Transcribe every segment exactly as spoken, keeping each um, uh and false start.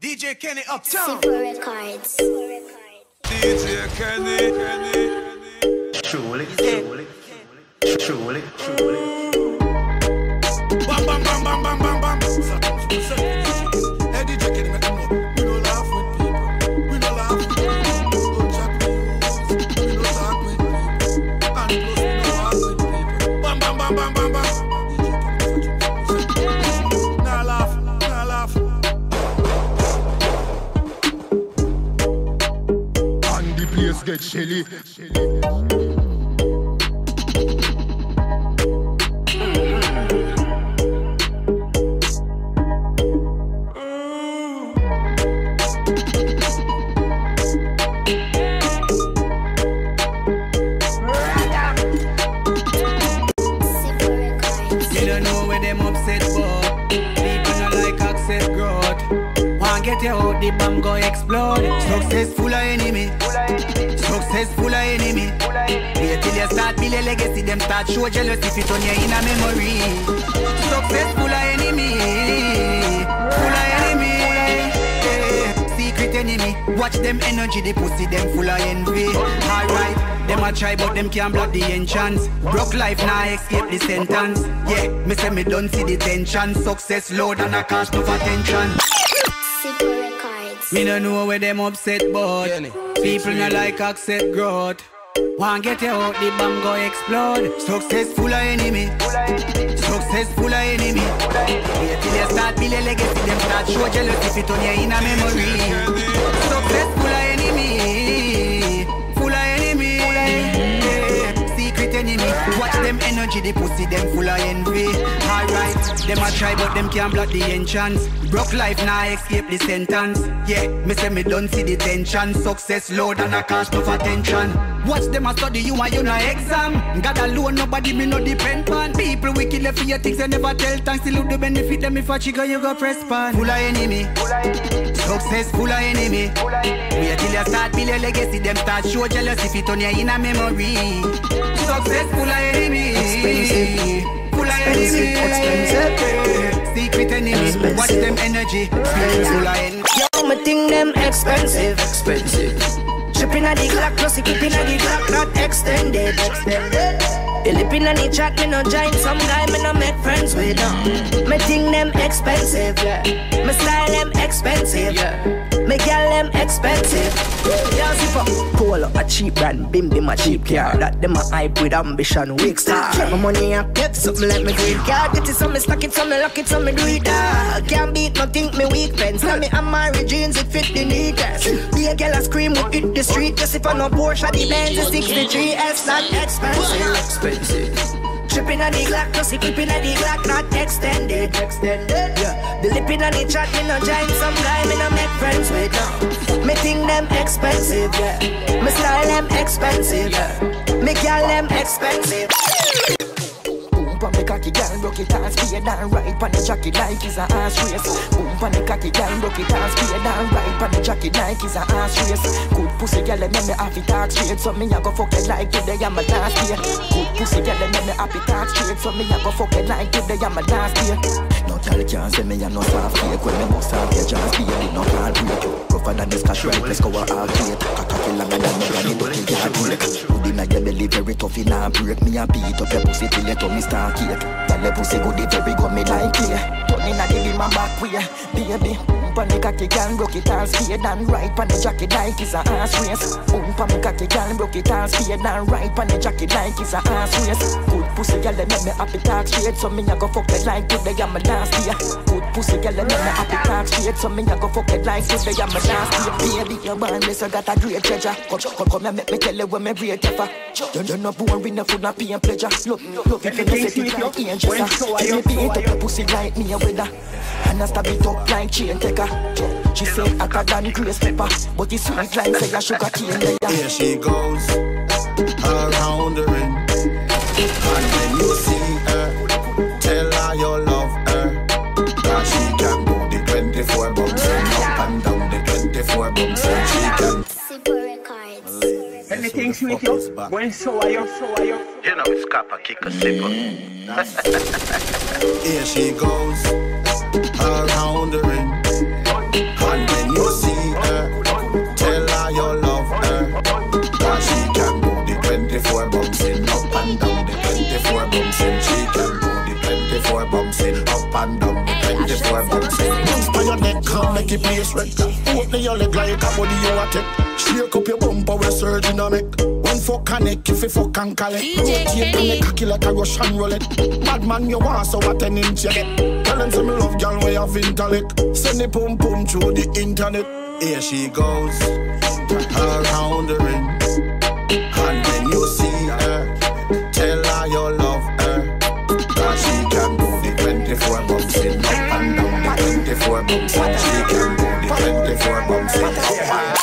D J Kenny Uptown. Super Records. D J Kenny, Kenny. Truly, truly, truly, truly. Bam, bam, bam, bam, bam, bam, bam. Hey, D J Kenny, make them know. We don't laugh with people. We don't laugh with people. Don't chat with you. We don't talk with people. And plus, we don't walk with people. Bam, bam, bam, bam, bam, bam. Nah laugh, nah laugh. And the place get shelly. Get you out, the bomb go explode. Successful a enemy, successful a enemy. Wait till you start build a legacy, them start show jealousy if it on you in a memory. Successful a enemy, full a enemy, yeah. Secret enemy, watch them energy, the pussy them full of envy. Alright, them a try but them can't block the entrance. Broke life now escape the sentence. Yeah, me say me don't see the tension. Success load and I catch no attention. Me no know where them upset but people no like accept growth. Want get you out, the bomb go explode. Successful a enemy, successful a enemy. Wait till you start build a legacy, them start show jealousy if it on you in a memory. Successful a enemy, full a enemy, yeah. Secret enemy, watch them energy, the pussy them full of envy. Alright, them a try but them can't block the entrance. Broke life now escape the sentence. Yeah, me say me don't see the tension. Success load and I catch no attention. Watch them a study you and you no exam. God alone nobody me no depend on. People we kill for your things and never tell thanks. Still do benefit them if a chicken you go press pan. Full of enemy, success full of enemy. Wait till you start build a legacy, them start show jealousy if it on you in a memory. Success full of enemy, full of enemy, expensive. Secret enemy, watch them energy, full of enemy. Yo, me think them expensive, Expensive. Tripping at the clock, plus it keeping at the clock, not extended, extended. You lipping on the chat, me no join some guy, me no make friends with them. Me think them expensive, yeah. Me style them expensive, yeah. Me girl them expensive. Yeah, super Polo, a cheap brand, Bim Bim a cheap car. That them a hype with ambition, weak star. My money I get something like me green card. Get it some me stack it, some me lock it, some me do it. Ah, can't beat no think me weak pens. Tell me I'm married jeans, it fit the neatest. Be a girl a scream, we hit the street. Just if I no Porsche, the Benz is sixty-three S, not expensive. Expensive. Tripping on the Glock, plus it clipping on the Glock, not extended, extended. Yeah, the lipping on the chat, me no join some guy, me no make friends with no. Me think them expensive, yeah. Me style them expensive, yeah. Me girl them expensive. Boom pon the cocky girl, broke it down, speed down, right pon the jockey like it's a ass race. Boom pon the cocky girl, broke it down, speed down, right pon the jockey like it's a ass race. Good pussy girl, make me happy talk straight, so me a go fuck it like today I'm a last year. Good pussy girl, make me happy talk straight, so me a go fuck it like today I'm a last year. No girl can't say me a no soft fake, when me must have your chance, be a no hard break. Rougher than this cash right, let's go a hard plate. Cocky longer than me, I need to kill your break. Good inna your belly, very tough inna break. Me a beat up your pussy till you turn me start cake. Tell the pussy good, it very good, me like it. Turn inna the beam and back way, baby. Boom pon the cocky girl, broke it all speed and right pon the jockey like it's a ass race. Boom pon the cocky girl, broke it all speed and right pon the jockey like it's a ass race. Good pussy girl, they make me happy talk straight, so me a go fuck it like today I'm a last year. Good pussy girl, they make me happy talk straight, so me a go fuck it like today I'm a last year. Baby, your man, me so got a great treasure. Come, come, come and make me tell you when me break you for. You're, you're not born with no food, no pain pleasure. Look, look, if you don't set it like angels, tell me beat up your pussy like me a weather. And I stab it up like chain taker. She say hotter than Grace Pepper, but it's sweet like say a sugar cane layer. Here she goes, around the ring. And when you see her, tell her you love her. Cause she can do the twenty-four bumps and up and down the twenty-four bumps and she can. Super Records. Anything sweet you? When so are you, so are you? You know it's Kappa kick a slipper. Here she goes, around the ring. And twenty-four bucks. Bounce by your neck, come make it place red. Open your leg like a body you a take. Shake up your bumper with surgeon on make. One fuck connect if you fuck and collect. Rotate and make cocky like a Russian roulette. Bad man you want so what an inch you get. Tell them some love girl way of intellect. Send the pum pum through the internet. Here she goes, around the ring. And when you see her, tell her you love her. Cause she can do the twenty-four bouncing up and down the twenty-four bouncing. She can do the twenty-four bouncing.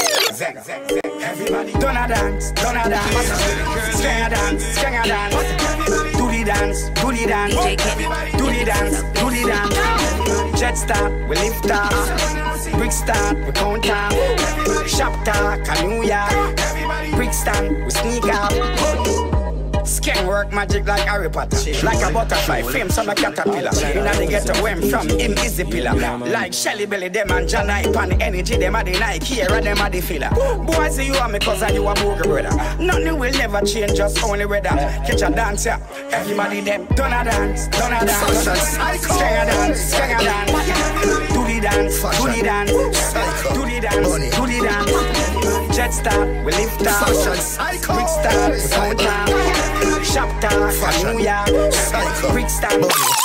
Everybody Donna dance, Donna dance, Skanga dance, Skanga dance. Do the dance, do the dance, do the dance, do the dance. Jet start, we lift off. Brick start, we count off. Shop talk, a New York. Brick stand, we sneak out. Skin work magic like Harry Potter. Like a butterfly, fame some a caterpillar. Inna the ghetto where I'm from, him is the pillar. Like Shelly Belly, them and John Hype and energy, them are the Nike, here and them are the filler. Boy, say you are me cause you a booger brother. Nothing will never change, just only weather. Catch a dance, yeah. Everybody them, donna dance, donna dance. Skanga dance, skanga dance. Do the dance, do the dance. Do the dance, do the dance. Jet start, we lift off. Quick start, we count down. Shop talk, New York, Brick stand.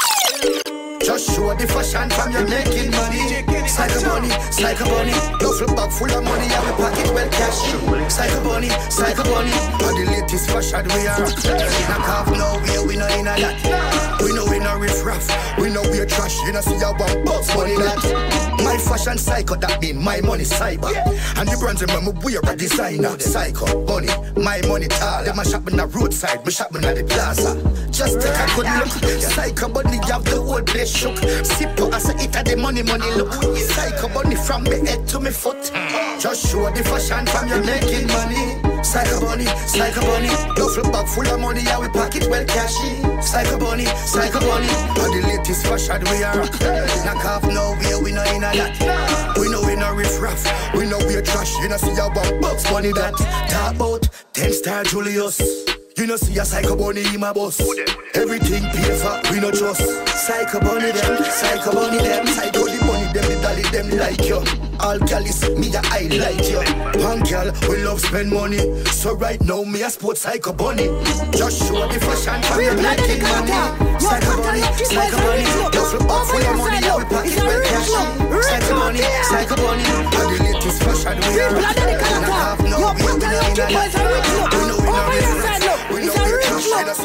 Just show the fashion from your making money. Psycho bunny, psycho bunny. Duffel bag full of money and we pocket well cash. Psycho bunny, psycho bunny. All the latest fashion we are. In a calf no way, we know in a that. We know we no riff raff. We know we a trash. You know see a one box money that. My fashion psycho, that mean my money cyber. And the brands remember we are a designer. Psycho bunny, my money tall. Them a shop in the roadside, we shop in the plaza. Just take a good look. Psycho bunny, you have the whole place shook. Sip to us, it at the money, money look. Psycho bunny from me head to me foot. Just show the fashion from your making money. Psycho bunny, psycho bunny. Duffel bag full of money, and we pocket well cashy. Psycho bunny, psycho bunny. All the latest fashion we are. Knock off no way, we know in a that. We know we no riff raff. We know we a trash. You know see a one box money that. Talk about ten star Julius. You know see a psycho bunny in my boss. Everything pay for, we no trust. Psycho bunny them, psycho bunny them. Psycho the bunny them, the dolly them like you. All gals, me a I like you. Punk girl, we love spend money. So right now, me a sport psycho bunny. Just show the fashion from your making money. Psycho bunny, psycho bunny. Duffel bag full of money, now we pocket well cash. Psycho bunny, psycho bunny. All the latest fashion we are. And I have no way, we know in a lot. We know we know we know we cash.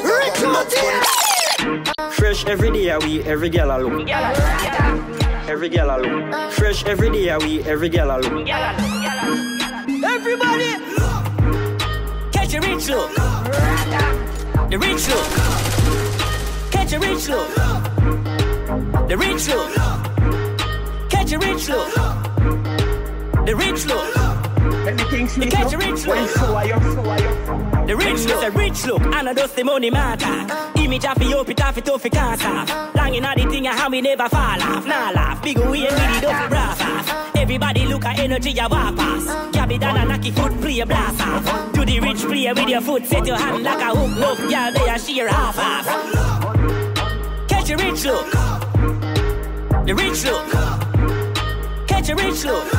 Fresh every day, we every girl a look. Every girl a look. Fresh every day, we every girl a look. Everybody, Catch a rich look. The rich look. Catch a rich look. The rich look. Catch a rich look. The rich look. Anything sweet catch a rich look. When so are you, so are you. The rich look, the rich look, and I does the money matter. Image of the up, it off, it off, it can't stop. Long in all the thing, how we never fall off. Nah laugh, big way and really don't brass off. Everybody look at energy, you walk past. Cabby down and knock your foot, play a blast off. To the rich player with your foot, set your hand like a hook. Look, y'all there, sheer half off. Catch a rich look. The rich look. Catch a rich look.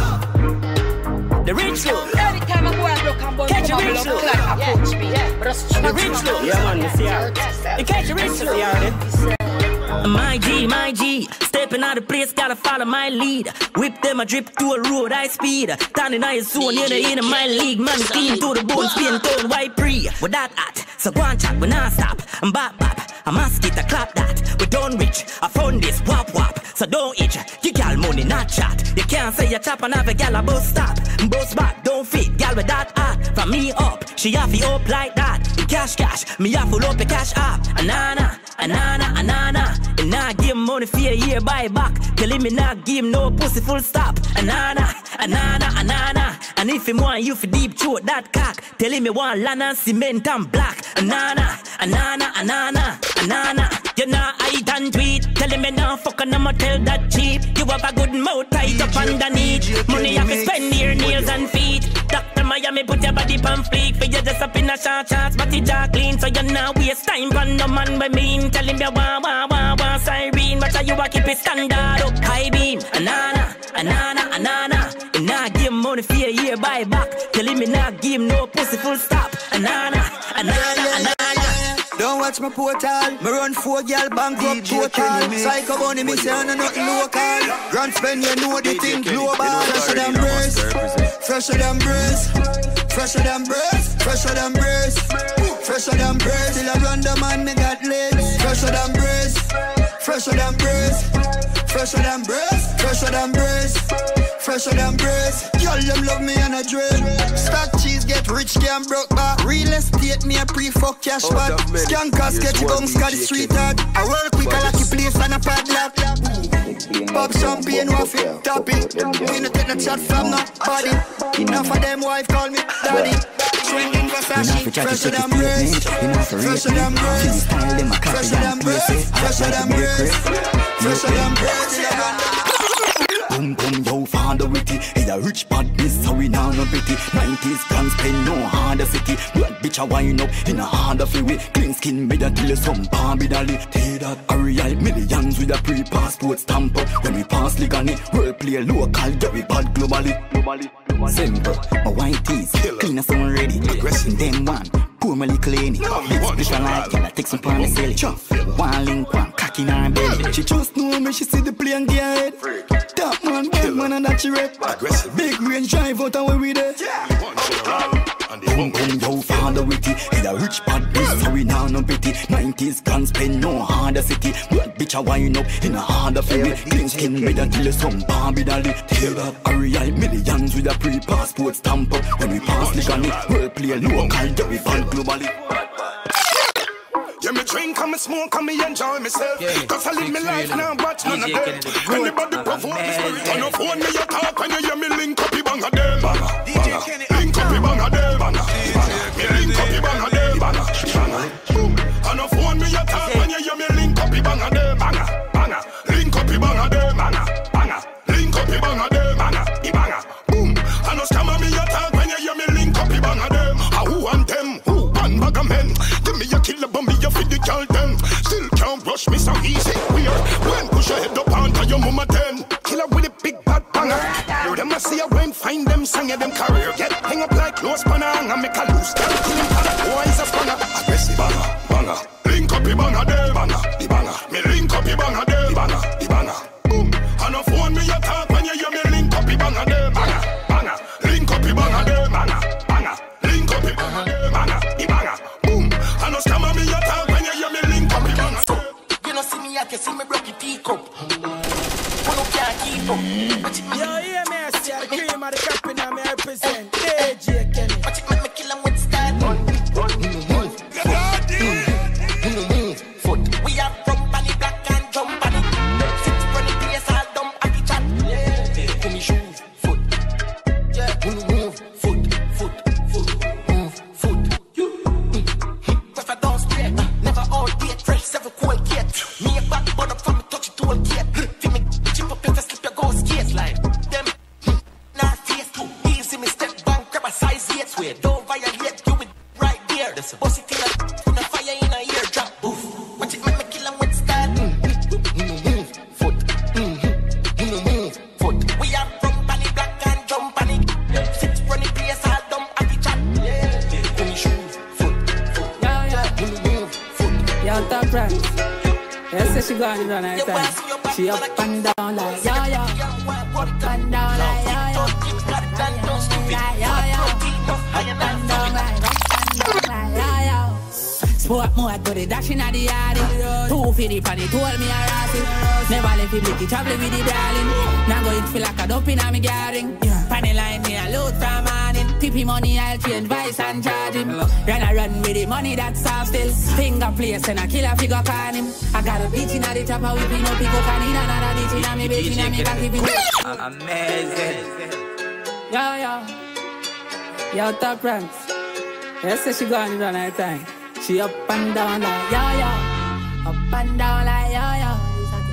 The rich look. every time I go and look, I'm going Catch to a come rich look look. like a coach me. But that's The rich look. Yeah, man, you see her. You catch a rich look. My G, my G, stepping out of place, gotta follow my lead. Whip them, I drip to a road, high speed. Standing on your zone, you're the in my league. Man, clean to the bone, spin, tone, white pre. With that at, so go and chat, we not stop. I'm bop, bop, I'm ask it, I clap that. We done rich, I found this, wap, wap. So don't itch, you gal money, not chat. You can't say you chop and have a gal a bus stop. Bus back, don't fit, gal with that at. From me up, she have you up like that. In cash, cash, me have full up the cash up. Anana, anana, anana. And I give him money for a year buy back. Tell him me not give him no pussy full stop. Anana, anana, anana. And if him want you for deep throat that cock, tell him me want land and cement and black. Anana, anana, anana, anana. You know I done tweet. Tell him me now fuck and I'ma tell that cheap. You have a good mouth tight up underneath. Money you have to spend your nails and feet. Doctor Miami put your body pan fleek. For you just up in a short shorts, but it jaw clean. So you now waste time on no man by mean. Tell him you want, want, want, want Cyrene. But you a keep it standard up. High beam, anana, anana, anana. And now give him money for a year buy back. Tell him me not give him no pussy full stop. Anana, anana, anana. Don't watch my portal. Me run four girl bankrupt total. Psycho bunny me say no nothing local. Grand spend you know the thing global. Fresher than breeze, fresher than breeze, fresher than breeze, fresher than breeze, fresher than breeze. Till I run the man me got legs. Fresher than breeze, fresher than breeze, fresher than breeze, fresher than breeze, fresher than breeze. Y'all them love me and a dream. Stock cheese get rich, can broke back. Real estate me a pre-fuck cash back. Scankers get bungs got the street hard. I work quick I like the place and a padlock. Pop champagne waff it, top it. Me no take no chat from nobody. Enough of them wife call me daddy. Swinging Versace, fresher than breeze, fresher than breeze, fresher than breeze, fresher than breeze, fresher than breeze. Boom boom yo father witty. Hey a rich bad biz so we now no pity. Nineties guns spend no harder city. Blood bitch a wine up in a harder freeway. Clean skin made a till some Barbie dolly. Say that Ariel millions with a pre-passport stamp up. When we pass Ligani, world play local, very bad globally. Globally. Simple, my white tees, clean as I'm ready. Aggressive them one, poor my little lady. It's special like y'all take some pan the silly. One link, one cock in her belly. She just know me, she see the play and get head. Top man, big man and that she rep. Big range drive out and where we there. Boom boom yo father witty. He's a rich bad biz so we now no pity. Nineties guns spend no harder city. Blood bitch a wine up in a harder ferry. Clean skin made a till some Barbie dolly. Tell that Ariel millions with a pre-passport stamp up. When we pass Ligani, world play local, very bad globally. Yeah, me drink and me smoke and me enjoy myself. Yeah, Cause I live my life now, watch none of them. Anybody provoke me spirit on your phone, me you talk and you hear me link up the bang of them. D J Kenny, link up the bang of them. Me link up the bang of them. Boom. On your phone, me you talk and you hear me link up the bang of them. Banger, banger, link up the bang of them. Banger, banger, link up the bang of them. Banger, the banger. Boom. On your scammer, me you talk when you hear me link up the bang of them. Who want them? Who want bag of men? Give me a killer, but me a feed the girl them. Still can't brush me so easy. Weird. When push your head up onto your mama ten. Killer with a big bad banger. Hear them a see a rain, find them, sang them career. Get hang up like no spanner and make a loose. Kill him para. Boy is a spanner. Aggressive banger, banger. Link up the banger them. Banger, the banger. Me link up the banger them. Banger, the banger. Boom. On a phone me a talk when you hear me link up the banger them. Banger, banger. Link up the banger them. Banger, banger. Link up the banger them. Banger, the banger. Boom. On a scammer me a talk when you hear me link up the banger. You know see me I can see me broke the teacup. Who no can't keep up. Yo, hear me, I see the cream of the cup and I represent D J Kenny. Watch it make me kill him with style. Foot. We are from Bunny Black and jump on it. Sit from the place all dumb at the chat. Come me shoes, foot. Yeah, move, foot, foot, foot, move, foot. You, cause I don't spray, never all date, fresh, seven cold gate. Me a back, but up from me touch it to a gate. Feel me, chip up, better slip your go skates like them. Nah, face too easy, me step back, grab a size eight. Swear, don't violate, you with right there. There's a bossy thing that put a fire in a ear drop. Boof. Watch it make me kill 'em with style. Move, foot. Move, foot. We are from Bunny Black and jump on it. Sit from the place all dumb at the chat. Come shoes, foot, foot. Yo, yo, Move, foot. yo, top ranks. Yes, say she gone run her time. She up and down like yo, yo. Up and down like yo, yo. Like yo, yo. Up and down like, up and down like yo, yo. Sport mode, but the dash inna the yard. Two fifty for the told me a ratty. Never left him with the travel with the brawling. Now go it feel like a dope inna me gathering. Panel line me a load from morning. Tippy money I'll change vice and charge him. Run a run with the money that's soft still. Finger place and a killer figure can him. I got a bitch inna the chopper whipping up pick up and in another bitch inna me bitch inna me cocky bitch. Amazing. Yo yo, yo top ranks. Yes, say she gone run her time. She up and down like yo yo, up and down like yo yo.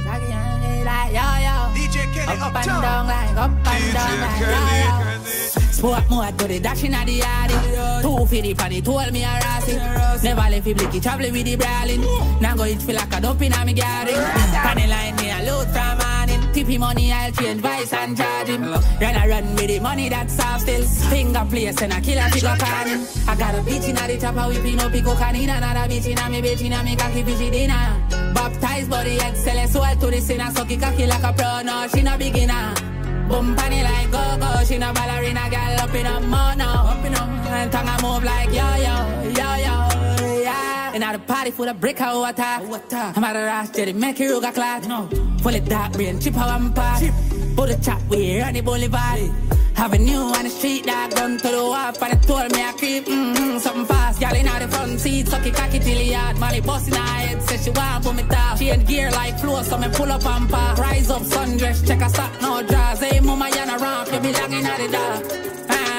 Like yo yo, D J Kenny up and down like up and down like yo yo. Sport mode, but the dashing at the yard. Two for the panny, told me a rassy. Never left it blicky, traveling with the brawling. Now go it feel like a dump in a me garden. Panny line me a load from morning. Tippy money, I'll change vice and charge him. Run a run with the money that's soft still. Finger place and a killer figure cannon. I got a bitch in a the chopper whipping up pico canina. Another bitch in a me bitch in a me cocky fishy dinner. Baptized body excellent, so I to the sinner. Suck it cocky like a pro, no, she no beginner. Boom panny like go-go, she no ballerina, girl up in a mono. Up in a and tongue I move like yo-yo, yo-yo, yeah. And now the party full of brick of water. I'm out of rush, jelly, make you ruga clot. No. Full of dark brain, chip how I'm part. Put the chop, we run the boulevard. Have a new on the street, dog, run to the wharf. And it told me I creep, mm-hmm, something fast. Y'all in the front seat, suck it cocky till the yard. Molly bustin' her head, said she want put me top. She had gear like floor, so me pull up and park. Rise up, sundress, check a sock, no draws. Hey, mama, you no ramp, you belonging at the door.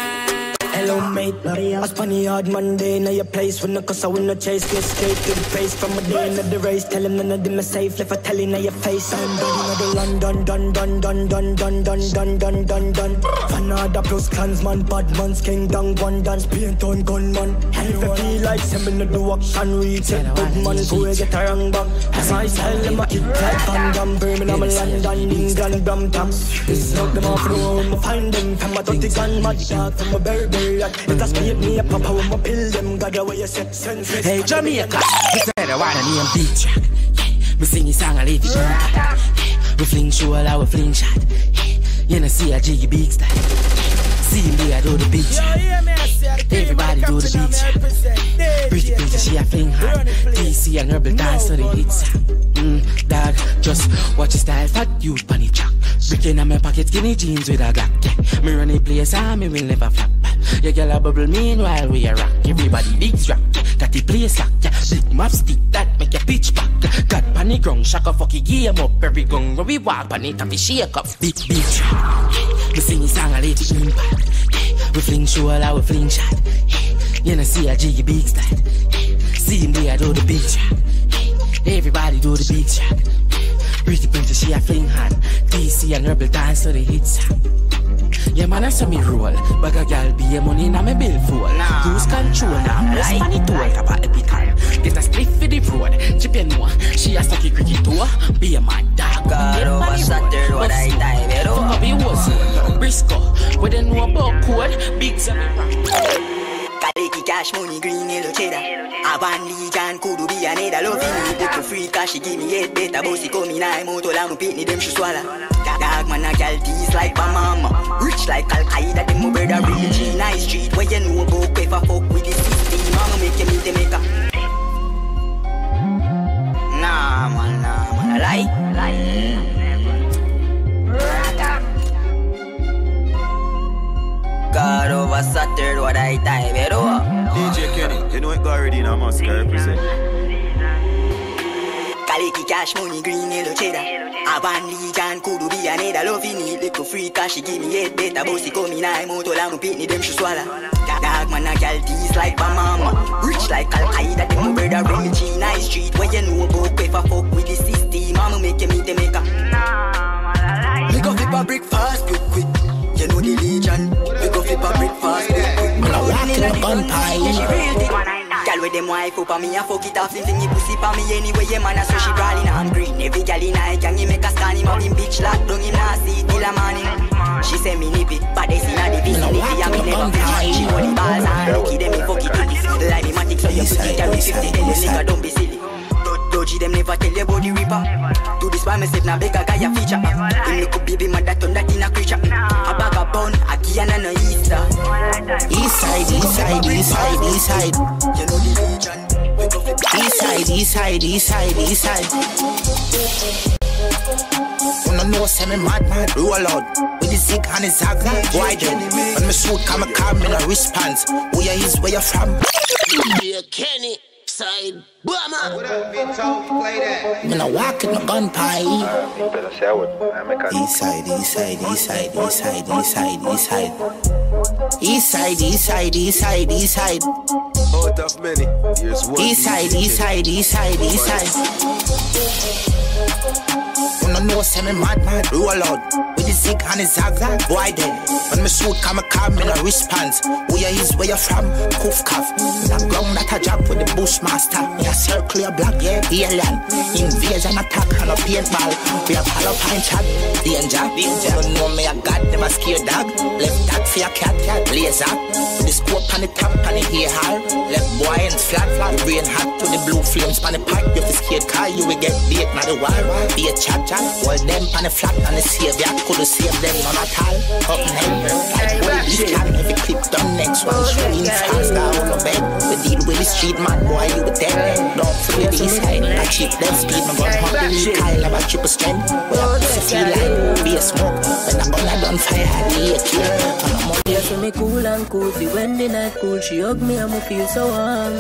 Hello mate, I spun the hard Monday. Now your place when the cause I win no chase. Get straight to the face from a day into the race. Tell him none of them are safe. Left a telling now your face. I'm done in the London, done, done, done, done, done, done, done, done, done, done. Fanada plus clansman, bad man's king, down one dance, paint on gunman. And if I feel like sending me do action, reach it, good man, go get a wrong back. As I style them a kick like Van Damme, Birmingham, London, England, Brampton. This knock them off the road, find them from a dirty gun, mad dog from a berry. Let us beat me up, papa, when I pill them. God, away your sex sense. Hey, Jamaica, he said I want a name beat track. Yeah, we sing his song a lady track. Yeah, we fling show all we fling shot. Yeah, you know see a jiggy big style. See him there do the big track. Everybody do the big track. Pretty pretty she a fling hard. D C and herbal dance to the hits. Mm, dog, just watch your style, fat youth bunny track. Breaking on my pocket, skinny jeans with a Glock. Yeah, me run a place and me will never flop. Your girl a bubble meanwhile we a rock. Everybody big rock, got the place lock. Yeah, big map stick that make a pitch back. Got panic ground, shock a fucking game up. Every gun where we walk on it and we shake up. Big big track. Yeah, we sing a song a lady impact. Yeah, we fling show all our fling shot. Yeah, you know see a jiggy big style. Yeah, see him there do the big track. Yeah, everybody do the big track. Yeah, pretty pretty she a fling hard. D C and herbal dance to the hits. Yeah, man, I saw me roll. But a girl be a money na me bill full. Nah. Lose control now. Most like money tool tap a epic time. Get a split for the road. Chip in one. She a sucky cricket tour. Be a mad dog. God over Saturday, what I die, pero. Fuck be was Briscoe. We don't know about code. Big Sammy. Kaleki cash money green yellow cheddar. Avan Legion could be an head. Love me little free cash. She give me eight better. Bossy come in I moto la mo pitney them she swallow. Dog man a gal tease like my mama. Rich like Al Qaeda. Them mo brother real G nice street. Where you know about quick for fuck with the system. Mama make you meet the maker. Nah man, nah man. Lie, lie. God over Saturday, what I die, pero. D J Kenny, you know it got already in a Moscow represent. Kaleki cash money green yellow cheddar. Avan Legion could be an head. Love me little free cash. She give me eight better. Bossy come in I moto la mo pitney them she swallow. Dog man a gal tease like my mama. Rich like Al Qaeda. Them mo brother real G nice street. Where you know about quick for fuck with the system. Mama make you meet the maker. Me go flip a brick fast quick quick. You know the Legion. We go flip a brick fast quick quick. Man a walk in a gun pie. Yeah, she real thick. Gal with them wife up on me, I fuck it off, fling the pussy for me anyway, yeah man, so she brawling on green. Every gal in I can make a scan him up in bitch lock, down him now see till a morning. She say me nip it, but they see now the vicinity, and me never finish. She hold the balls and Ricky them me fuck it to this. Like me matic, so you pussy carry fifty, then you nigga don't be silly. Doji them never tell you about the ripper. Do this by myself, now beg a guy a feature. Him look up baby, mother turn that in a creature. A bag of bone, a key and a Easter. East side, east side, east side, east side. You know the Legion. East side, east side, east side, east side. Wanna know say me mad, mad, roll out. With the zig and the zag, why then? When me shoot, come a calm in a response. Who you is, where you from? Yeah, Kenny. Side, Bama. What up, Vito? Play that. Me no walk in the gun pie. You better say I would. I make a East side, east side, east side, east side, east side, east side. East side, east side, east side, east side. Out of many, here's one. East side, east side, east side, east side. You don't know, say me mad, mad, roll out. With the zig and the zag, boy dead. When me shoot, come a car, me no response. Who you is, where you from? Koof cuff. That ground that a job with the bushmaster. Me a circle your black, yeah, alien. Invasion attack and a paintball. We a follow pine chat, danger. Danger. You know me a god, never scared dog. Left that for your cat, cat, laser. The scope on the top, on the hair hard. Left boy ends flat, flat, brain hot to the blue flames. On the pack, you fi scared car, you will get beat, not the war. Be a chat, chat. Hold them on the flat, on the savior. Couldn't save them, none at all. Up name, like boy, this cat, every clip done next one. Shooting fast, down on the bed. We deal with the street, man, boy, you with them. Don't forget the east side. I cheap them speed, my gun hot, the Kyle, never triple strength. We have to feel like, be a smoke. When I'm gonna done fire, I be a kill. Yeah, so me cool and cozy. When the night cool, she hug me and me feel so warm.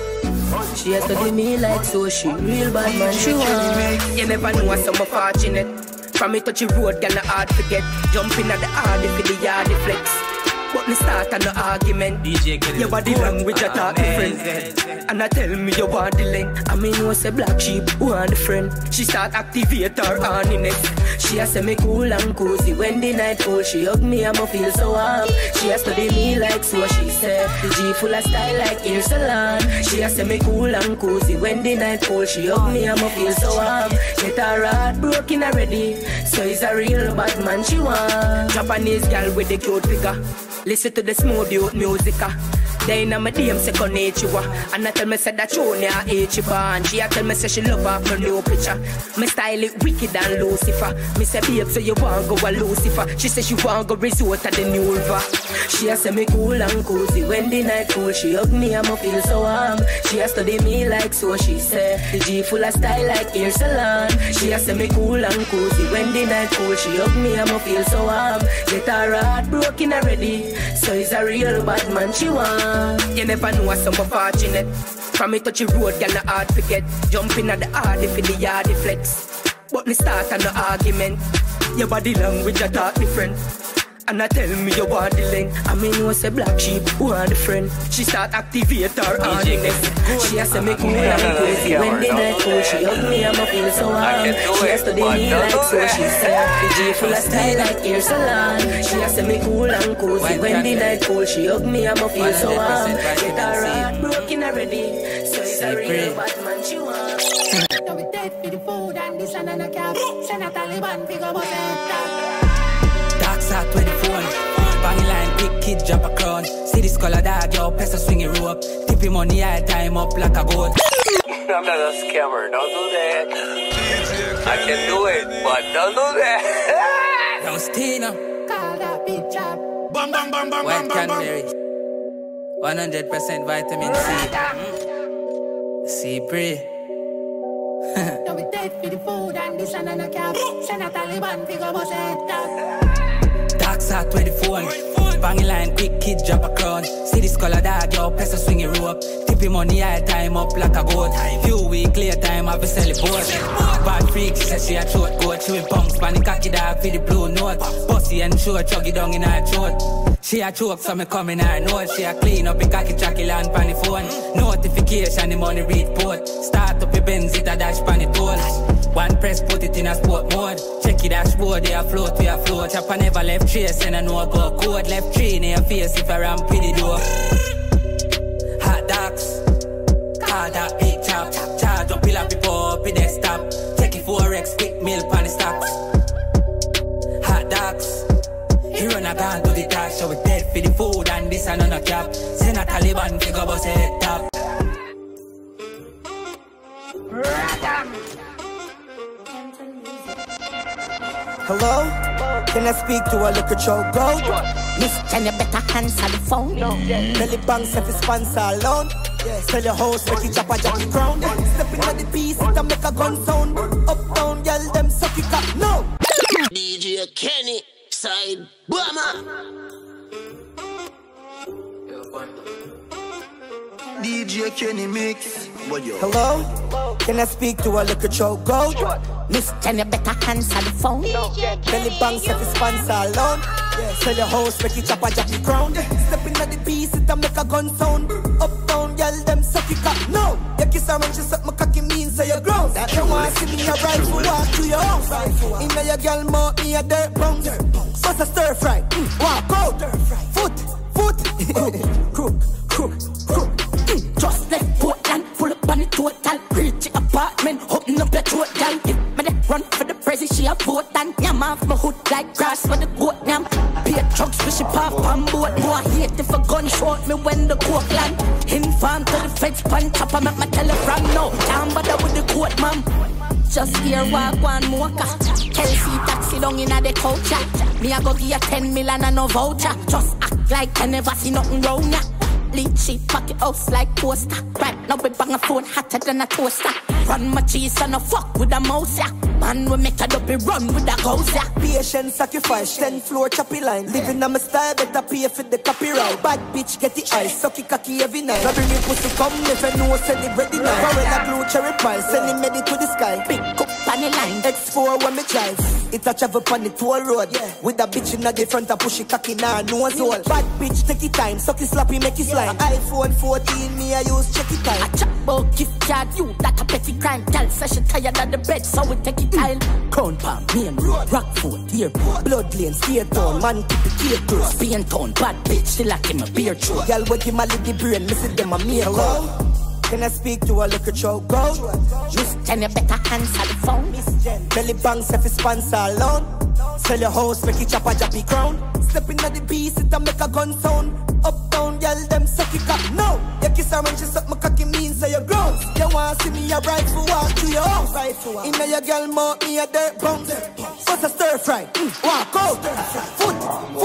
She has to do me like so, she real bad man, she want. You never know what's so fortunate. From me touch the road, girl, not hard to get. Jumping at the hardy for the yardy flex. But me start on the argument. D J your body language I talk different. And I tell me you want the length. I mean no say black sheep, who want the friend. She start activate her horniness. She has say me cool and cozy. When the night cold, she hug me and me feel so warm. She has to do me like so, she said. The G full of style like hair salon. She has say me cool and cozy. When the night cold, she hug me and me feel so warm. Get her heart broken already. So it's a real bad man she want. Japanese girl with the cute figure. Listen to the smooth youth music. Then I'm a D M second nature. And I tell me say that show me a H band. She a tell me say she love her my new picture. Me style it wicked and Lucifer. Me say babe so you want go a Lucifer. She say she want go resort at the new river. She a say me cool and cozy. When the night cool she hug me and me feel so warm. She a study me like so she say. The G full of style like hair salon. She a say me cool and cozy. When the night cool she hug me and me feel so warm. Get her heart broken already. So it's a real bad man she want. You never know what's so fortunate. From me touch the road, girl, not hard to get. Jumping at the hardy for the yardy flex. But me start on the argument. Your body language I talk different. And I tell me you want the length. I mean you say black sheep, who want the friend. She start activate her horniness. She has to make me and crazy. When the night cool, she hug me and me feel so warm. She has to do me like so, she said. The G full of style like hair salon. She has to make cool and cozy. When the night cool, she hug me and me feel so warm. Get her heart broken already. So it's a real bad man she want. Now we dead for the food and this and a cap. Send a Taliban, pick up a head. Dark side twenty-four. Bang line, big kid jump a crown. See this color dog, yo, pest a swinging rope. Tippy money, I time up like a goat. I'm not a scammer, don't do that. I can do it, but don't do that. Yo, Stina. Call that bitch up. Bam, bam, bam, bam, White bam, bam, cranberry. one hundred percent vitamin C. C pre. Now we dead for the food and this and a cap. Send a Taliban, pick up a head. Dark side twenty-four. Bang line, quick kid jump a crown. See this color dog, yo, pest a swinging rope. Tippy money, I time up like a goat. Few weeks later, time have a celebrate. Bad freak, she says she a throat goat. She will punks, panic cocky dog for the blue note. Pussy and short, chuggy down in her throat. She a choke, so me come in her nose. She a clean up, the cocky tracky land pan the phone. Notification, the money read port. Start up the Benz, it a dash pan the toll. One press, put it in a sport mode. Check it dashboard, they a float, we a float. Chopper never left trace, and I know go code. Left tree in your face if I ramp with the door. Hot dogs, call that big chop. Charge up, pill up, people up in desktop. Check it for X, quick meal pan the stocks. Hot dogs, he run a gun to the dash. So we dead for the food and this and no cap. Send a Taliban, figure about head top. Hello? Can I speak to a liquor show? Go! Miss Jen, you better answer the phone. Belly banks if it's sponsor alone. Yes. Tell your host, make it chop a jockey crown. Step into the piece, it make a gun sound. Up down, girl, them suck it up. No! D J Kenny, side bomber. D J Kenny mix. Hello? Can I speak to a liquor choke gold? Miss, can you better answer the phone? Belly banks if it's sponsor alone. Sell your house, make it chop a jacky crown. Step into the piece, it a make a gun sound. Up down, girl, them suck it up. No, you kiss her when she suck my cocky mean, say you're grown. You want to see me a rifle walk to your house. In your girl mouth, me a dirt pound. What's a stir fry? Mm, walk out. Foot, foot. Crook, crook, crook. Mm, just left Portland, full up on the total. Reach the apartment, open up the throat, girl. If me dey run for the prezi, she a vote and yam off my hood like grass for the goat yam. Pay trucks, fish it pop on board. More hate if a gun shot me when the coke land. Infant to the feds, pan chopper, make my telegram now. Can't bother with the court, ma'am. Just here walk one mocha. Kelsey taxi down in a the culture. Me a go give you ten million and no voucher. Just act like I never see nothing wrong ya. Lead sheet, pocket house like poster. Right now we bang a phone hotter than a toaster. Run my cheese and a fuck with a mouse ya. Man we make a dopey run with a ghost ya. Patience sacrifice, ten floor choppy line. Living on my style, better pay for the copyright. Bad bitch get the ice, sucky cocky every night. I bring me pussy come if I know send it ready now. Gorilla glue cherry pie, send him ready to the sky. Big cup on the line, X four when me drive. It a travel on the toll road, yeah. With a bitch in the front and push it cocky now, no soul. Bad bitch take it time, suck it sloppy, make it slime. iPhone fourteen, me I use check it time. I chat about gift card, you that a petty crime. Tell say she tired of the bed, so we take it time. Crown Palm, Main Road, Rockford, Airport, Blood Lane, Skate Town, man keep it here close. Spain Town, bad bitch, still like him a beer throat. Y'all wake him a little brain, miss it them a mere Hello? Can I speak to a liquor choke go? Miss Jen, you better answer the phone. Miss Jen, belly banks if it's sponsor alone. Sell your house, make it chop a jappy crown. Step into the piece, it a make a gun sound. Up down, y'all them suck it up. No, you kiss her when she suck my cocky mean, say you're grown. You want to see me a rifle walk to your house. In your girl mouth, me a dirt bounce. What's a stir fry? Mm, walk out. Foot,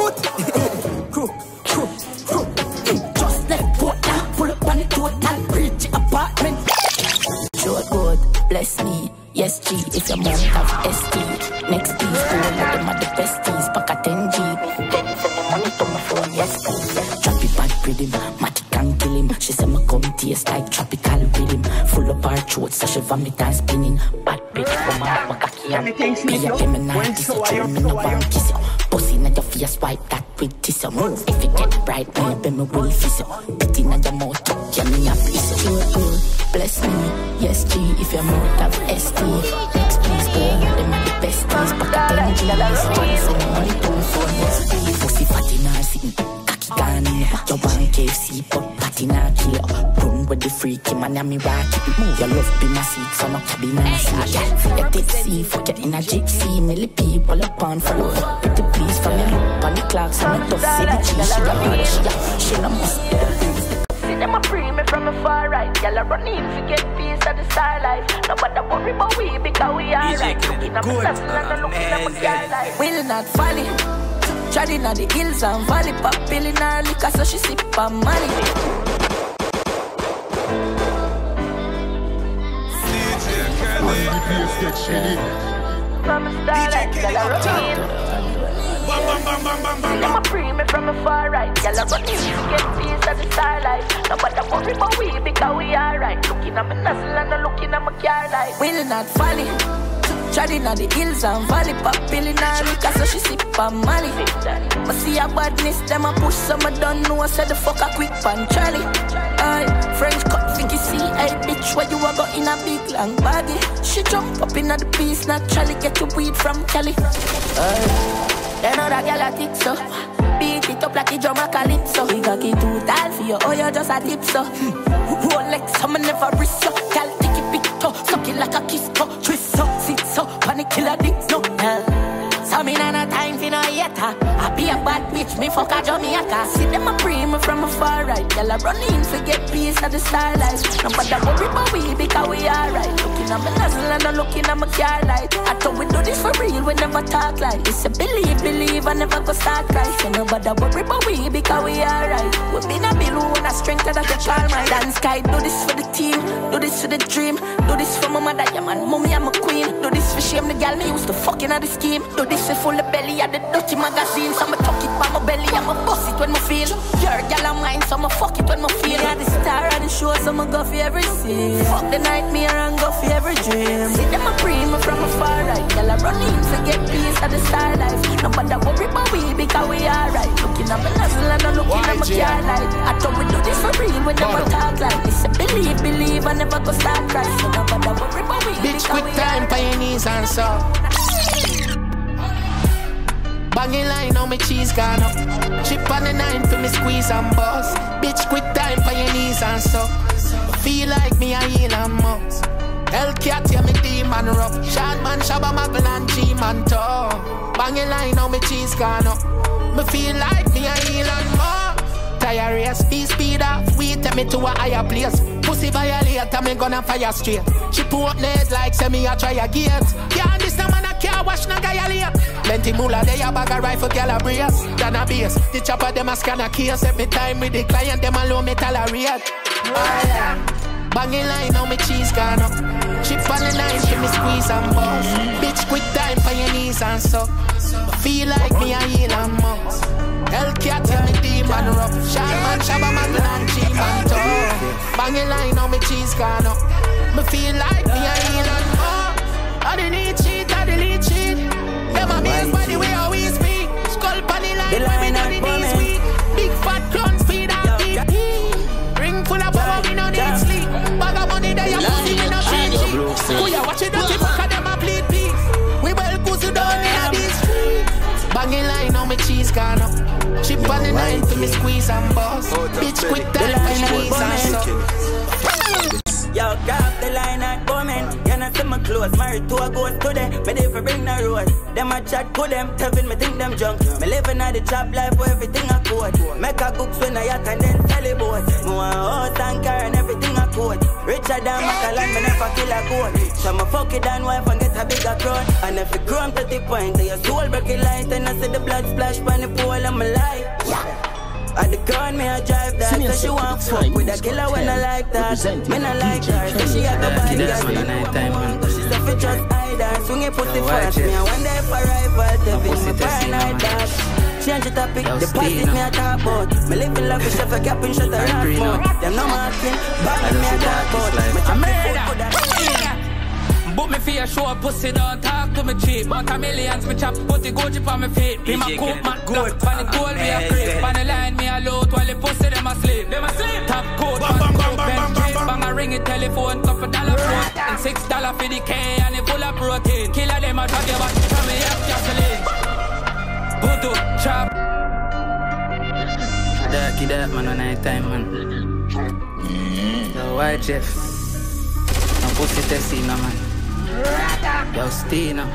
foot. Crook, crook, crook. Just left Portland, pull up on the total. Reach the apartment. Sure good, bless me. Yes, G, if your mom have S T. Next piece, all of them are the besties. Pack a ten G. Then send the money to my phone, yes, please. Drop it bad rhythm, magic and kill him. She say my come taste like tropical rhythm. Full up her throat, so she vomit and spinning. Bad bitch, come on, my cocky and pay up him and nineties. So true, me no one kiss you. Pussy in your face, wipe that with tissue. Move, if you get bright, maybe me will fizz you. Pit in your mouth, yeah, me a piece you. Bless me, yes, G, if your mouth have S T. Next please, go, them are the besties. Pack a ten G, yes, Johnson, money to my phone, yes, please. Pussy fat in her sitting, cocky gone in. Your bank K F C, but pat in her kill. Run with the freaky man, and me rock it. Move your love, be my seat, so no cabin and seat. Yeah, you did see, forget in a gypsy. Millie people upon for love. Pretty please, for me look on the clock, so no tough, see the cheese. She got me, she got, she no must be the breeze. See them a pre me from a far right. Y'all a run in to get peace of the starlight. Nobody worry about we because we are right. Looking at my hustle and looking at my car life. Will not folly. Treading on the hills and valley. Pop pill in her liquor so she sip on money. From a starlight, y'all a run in. Them a pre me from a far right. Y'all a run in to get peace of the starlight. Nobody worry about we because we alright. Looking at my nozzle and I'm looking at my car light. Will not folly. Treading on the hills and valley. Pop pill in her liquor so she sip on money. I see a badness, them a push some I don't know. I said the fuck a quick pan Charlie. Aye, French cut figgy see. Hey bitch, where you a go in a big long baggy. She jump up in a the piece, naturally get the weed from Kelly. Aye. They know that girl a tick so. Beat it up like a drum a calypso. We got it too tight for you, oh you just a tip so. Rolex, some never wrist so. Girl take it big toe, suck it like a kiss toe. Twist so, sit so, panic killer dick no. So me nah no time for no yeta. I be a bad bitch, me fuck a Jamaica. See them a pre me from a far right. Y'all a run in to get peace of the starlight. Nobody worry about we because we alright. Looking at my nozzle and I'm looking at my car light. I thought we do this for real, we never talk like this. A believe, believe, I never go start cry. So nobody worry about we because we alright. We been a balloon, a strength that I can call my dance sky. Do this for the team, do this for the dream. Do this for my mother, yeah man, mommy I'm a queen. Do this for shame, the girl me used to fucking at the scheme. Do this for full of belly at the dirty magazine. Some tuck it by my belly, I'ma bust it when I feel. Your gal a mine, so I'ma fuck it when I feel. Yeah, the star of the show, so I'ma go for every scene. Fuck the nightmare and go for every dream. See them a pre me from afar, right? Gal a run in to get peace of the star life. Nobody worry about we because we alright. Looking at my nozzle and I'm looking at my car light. I thought we do this for real, we never talk like this. Believe, believe, I never go start crying. So nobody worry about we bitch, quick time for your knees and so. Banging line on my cheese gone up. Chip on the nine for me squeeze and bust. Bitch, quick time for your knees and so. Feel like me a Elon Musk. Hellcat, yeah, me demon rough. Short man, Shabba Muggle and G-man toe. Banging line on my cheese gone up. Me feel like me a Elon Musk. Tire race, speed, speed off. We take me to a higher place. Pussy violator, me gonna fire straight. She put up head like say me a try a gate. Yeah, this no man a car wash no guy a late. Plenty moolah, they a bag a rifle calibrates. Than a base, the chopper them a scan a case. Every time with the client, them alone me tolerate. Banging line on me cheese gone up. Chip on the nine, give me squeeze and bust. Bitch, quick time for your knees and so. Feel like me a Elon Musk. Hellcat, yeah, me demon rough. Shot man, Shabba Muggle and G-man toe. Banging line on me cheese gone up. Me feel like me a Elon Musk. I delete cheat, I delete cheat. Yeah, my man's by the way how we speak. Skull pan the line, where we know the knees weak. Big fat clown speed and deep. Ring full of power, we no need sleep. Bag of money that you pussy, we no change it. Who ya watch it, dirty fuck of them a bleed peace. We well pussy down in these streets. Banging line on me cheese gone up. Chip on the nine to me squeeze and bust. Bitch, quick time for your knees and so. Yo, grab the line at moment. You know, see my clothes. Married to a ghost today. Me there for bring the road. Them a chat to them. Tevin me think them junk. Me living at the chop life where everything I code. Make a cooks when I yacht and then sell a boat. Me want a house and car and everything I code. Richer than Macalan, me never kill a goat. So me fuck it and wife and get a bigger crown. And if you chrome to the point, then your soul break it light. And I see the blood splash on the pole of my life. At the gun, me I drive that. So she want fuck with a killer when I like that. Me not like her, so she had to buy that. She said fi just hide her, swing it pussy fast. Me I wonder if I rival Devin, me paranoid that. Change the topic, the positive me I talk about. Me live in love with chef a cap and shut her out mouth. Them no marking, bad me I talk about. Me chop the food for that. But me fear show pussy don't talk to me cheap. But a millions me chop, put the Gucci on me feet. Be my coat man good, pan the gold me a creep. Pan the line me a load while the pussy them asleep. Them asleep. Top coat, pan the coat, pen drip. Bang a ring a telephone, couple dollar float. And six dollar for the K and it full of protein. Killer them a drag your back, from me up gasoline. Voodoo, chop. Darky that man on night time man. Yo, white Jeff. No pussy testing no man. Yo, stay now.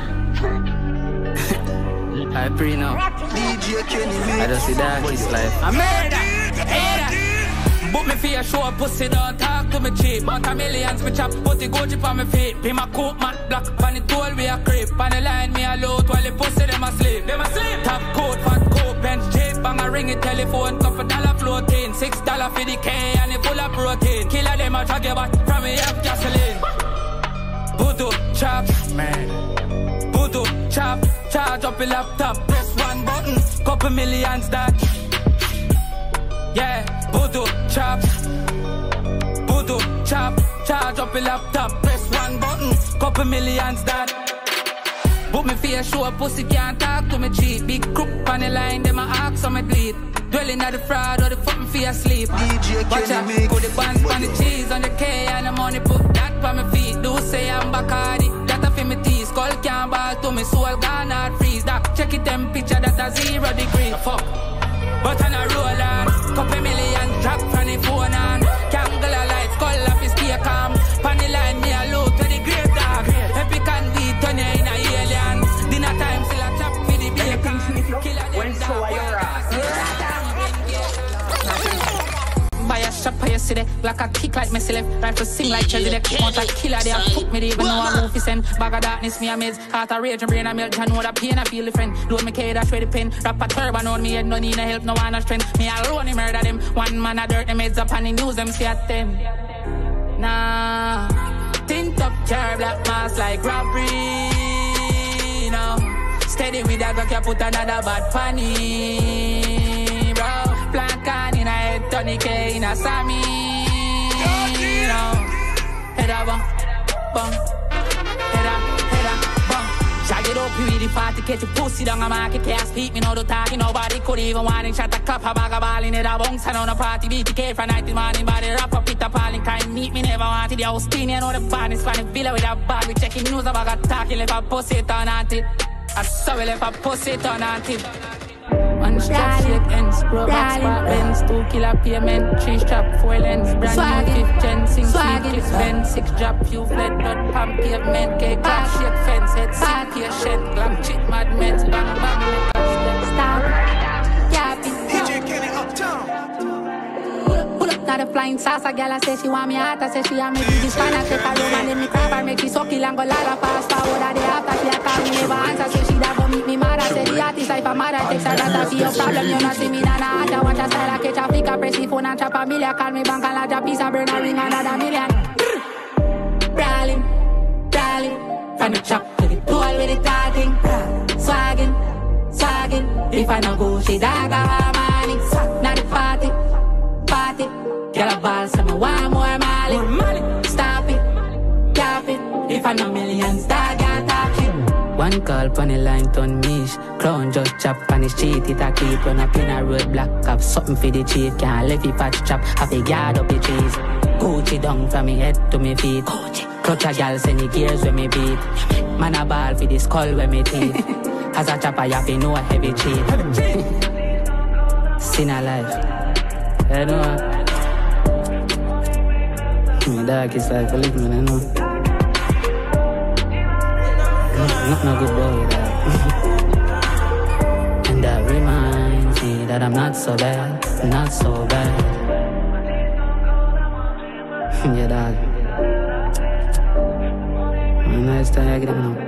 I pray now. I don't see darkest life. I made that. But me fear show pussy don't talk to me cheap. But a millions me chop, put the Gucci on me feet. Be my coat man black, pan the toll we a creep. Pan the line me a load while the pussy them asleep. Them asleep. Top coat, fat coat, bench cheap. Bang a ring a telephone, couple dollar floating. Six dollar for the K and it full of protein. Killer them a drag your back, from me up gasoline. Voodoo, chop, man. Voodoo, chop, charge up your laptop. Press one button, couple millions that. Yeah, voodoo, chop. Voodoo, chop, charge up your laptop. Press one button, couple millions that. But me fear show pussy can't talk to me cheap. Big crook on the line, them a ask so me bleed. Dwelling at the fraud or the fuck me fear sleep. Watch out, put the buns on the cheese on the K and the money put that on my feet. Do say I'm Bacardi, that a fi me tease. Skull can't ball to me soul gone hard freeze. That check it them picture that a zero degree. Fuck, but on a roll on, couple million drop from the phone on. Candle a light, skull up is stay calm. Pan the line me a load to the grave dog. Epic and weed turn you in a alien. Dinner time still a chop for the bacon. Killer them dog. Buy a shop for your city, like a kick like me select. Rifle sing like Chelsea, they want a killer, they have took me, they even know I move his end. Bag of darkness, me a meds, heart a rage and brain a melt. I know the pain, I feel the friend. Load me K, that's where the pen. Wrap a turban on me head, no need no help, no one a strength. Me alone, he murder them. One man a dirt, them heads up and the news, them see at ten. Nah, tint up car, black mask like robbery, now. Steady with that rock, you put another bad funny, bro. Plank on in a head, Tony K in a Sammy. No. Head up, bong, bong. Head up, head up, bong. Shag it up, you really party, catch your pussy down a market. Can't speak, me know the talking, nobody could even want it. Shut the cup, a bag of ball in it, a bong. Stand on a party, B T K from night till morning. Body rap up, it up, all in kind. Meet me, never wanted. The house clean, you know the fan is funny. Villa with a bag, we checking news about a talking. Left a pussy turn on it. I saw we left a pussy turn on it. One strap, shake ends, pro box, spark bends, two killer payment, three strap, four lens, brand new fifth gen, sing sweet kiss, bend, six drop, few fled, blood pump, pavement, cake, clap, shake fence, head, sick, patient, glam, chit, mad meds, bang, bang, make stop, yappy, D J Kenny Uptown. Pull up, not a flying saucer, girl, I say she want me hot, I say she want me to this fine, I take her over, and then me crab her, make she suck it, and go lala fast forward, and they after she a call me, never answer, say she da go meet me mad, I say the artist, if I'm mad, I take her, that I see your problem, you not see me, nah, nah, I watch a style, I catch a flick, I press the phone, and chop a million, call me bank, and lodge a piece, I burn a ring, another million. Brawling, brawling, from the chop to the tool with the talking, swagging, swagging, if I no go, she dog a harmony, not the party, party, get a ball, so me want more Mali, stop it, cap it, if I no millions, dog a talk shit. One call pon the line turn mish. Clown just chop on the street. It a keep run up in a road block. Have something for the chief. Can't let it patch chop. Have a guard up the trees. Gucci down from me head to me feet. Clutch a gal send the gears when me beat. Man a ball for the skull when me teeth. As a chopper you have to know a heavy cheat. Sin a life. You know. My dog is like a little man, I know. Not no good boy, dog. And that reminds me that I'm not so bad, not so bad. Yeah, dog. Nice to hang them now.